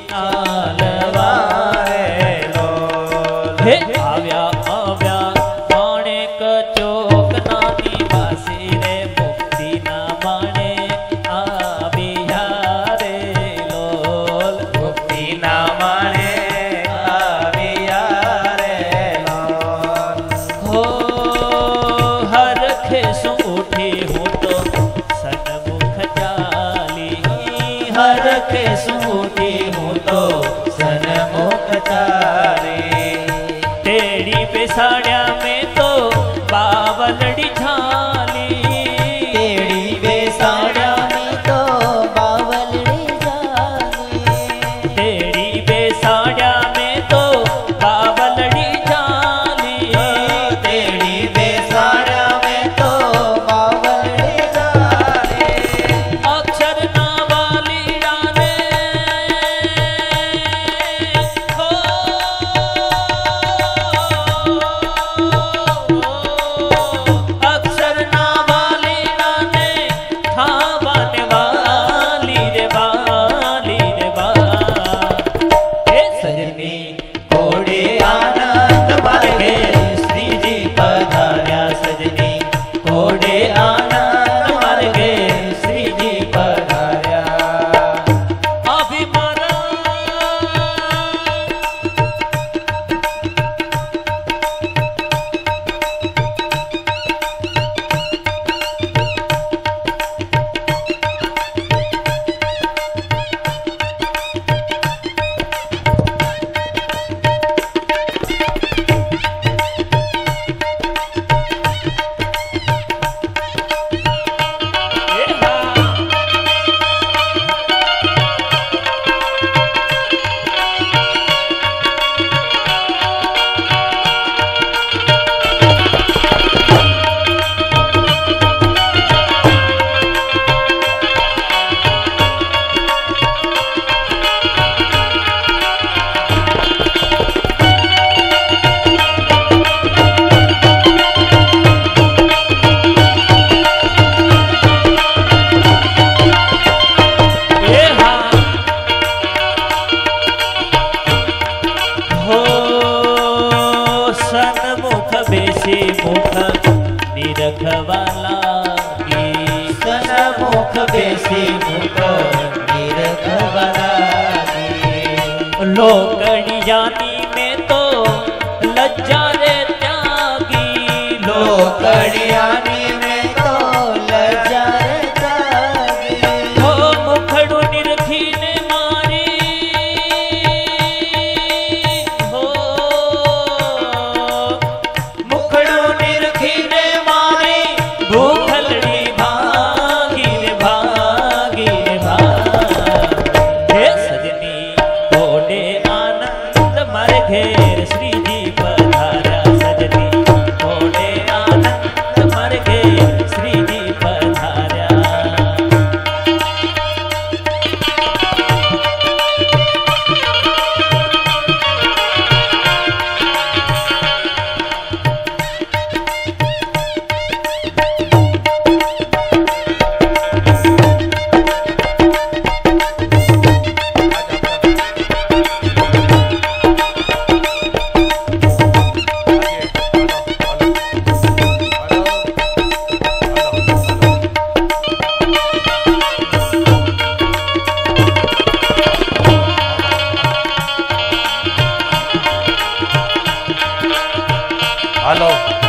आलवारे लोल। हे आव्या आव्या माणेक चोक नानी वासी रे मुक्ति ना माणे आविया रे लोल मुक्ति ना माणे आविया रे लोल। हो हर खेसु उठी हूँ तो सन्मुख चाली। हर के सूटी हूँ तो सन्मुख चाली। तेरी बेसाड़िया में तो बावलड़ी झाली। तेरी बेसाड़िया में तो बावलड़ी जाली। तेरी बेसाड़िया में तो बावलड़ी झाली। तेरी बेसाड़िया में तो बावलड़ी जाली। अक्षर ना वाली डाले हो लोकड़ी जानी में तो लज्जा रे त्यागी लोकड़ियानी में तो लज्जा रे त्यागी हो मुखड़ू निरखी ने मारी हो मुखड़ू निरखी ने मारी भूखलड़ी भागी रे भागी रे भागी हे सजनी ओडे आनंद मर घेर श्री जी पधारा सजनी ओडे आनंद मर घेर श्री जी पधारा હાલો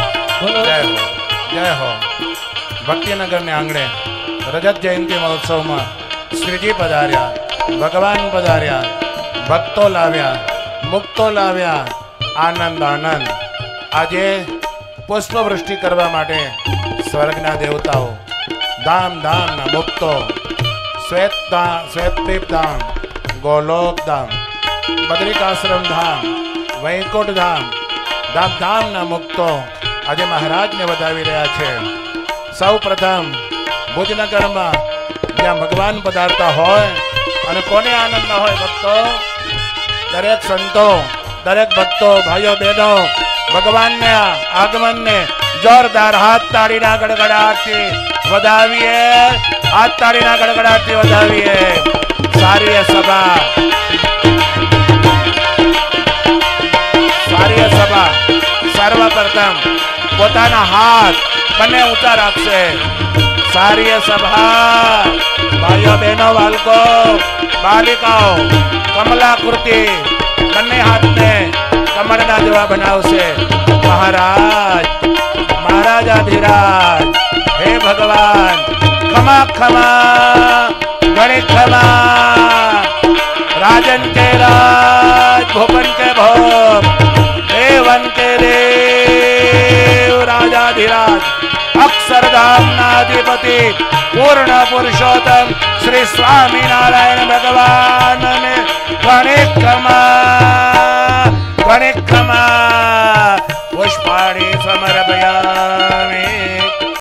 જય હો ભક્તિનગર ને આંગણે રજત જયંતિ મહોત્સવમાં શ્રીજી પધાર્યા, ભગવાન પધાર્યા, ભક્તો લાવ્યા, મુક્તો લાવ્યા, આનંદ આનંદ. આજે પુષ્પવૃષ્ટિ કરવા માટે સ્વર્ગના દેવતાઓ, ધામ ધામના મુક્તો, શ્વેતદીપ ધામ, ગોલોક ધામ, બદ્રિકાશ્રમ ધામ, વૈકુંઠ ધામ, ધામ ધામના મુક્તો આજે મહારાજને વધાવી રહ્યા છે. સૌ પ્રથમ ભુજનગરમાં જ્યાં ભગવાન પધારતા હોય અને કોને આનંદ ન હોય ભક્તો, દરેક સંતો, દરેક ભક્તો, ભાઈઓ બહેનો ભગવાનને આગમનને જોરદાર હાથ તાળીના ગડગડાટથી વધાવીએ, હાથ તાળીના ગડગડાટથી વધાવીએ. સારી સભા, સારી સભા સર્વપ્રથમ પોતાના હાથ બંને ઊંચા રાખશે. સારી સભા ભાઈઓ બહેનો, બાળકો બાલિકાઓ કમલાકૃતિ બંને હાથને કમળના જેવા બનાવશે. મહારાજ, મહારાજાધિરાજ, હે ભગવાન, ખમા ખમા ગણિત ખમા, राजन के राज, भूपन के भोग, देवन के देव, राजाधिराज, अक्षरधाम नाधिपति, पूर्ण पुरुषोत्तम श्री स्वामी नारायण भगवान ने गणित खमा पुष्पाणि समर्पयामि.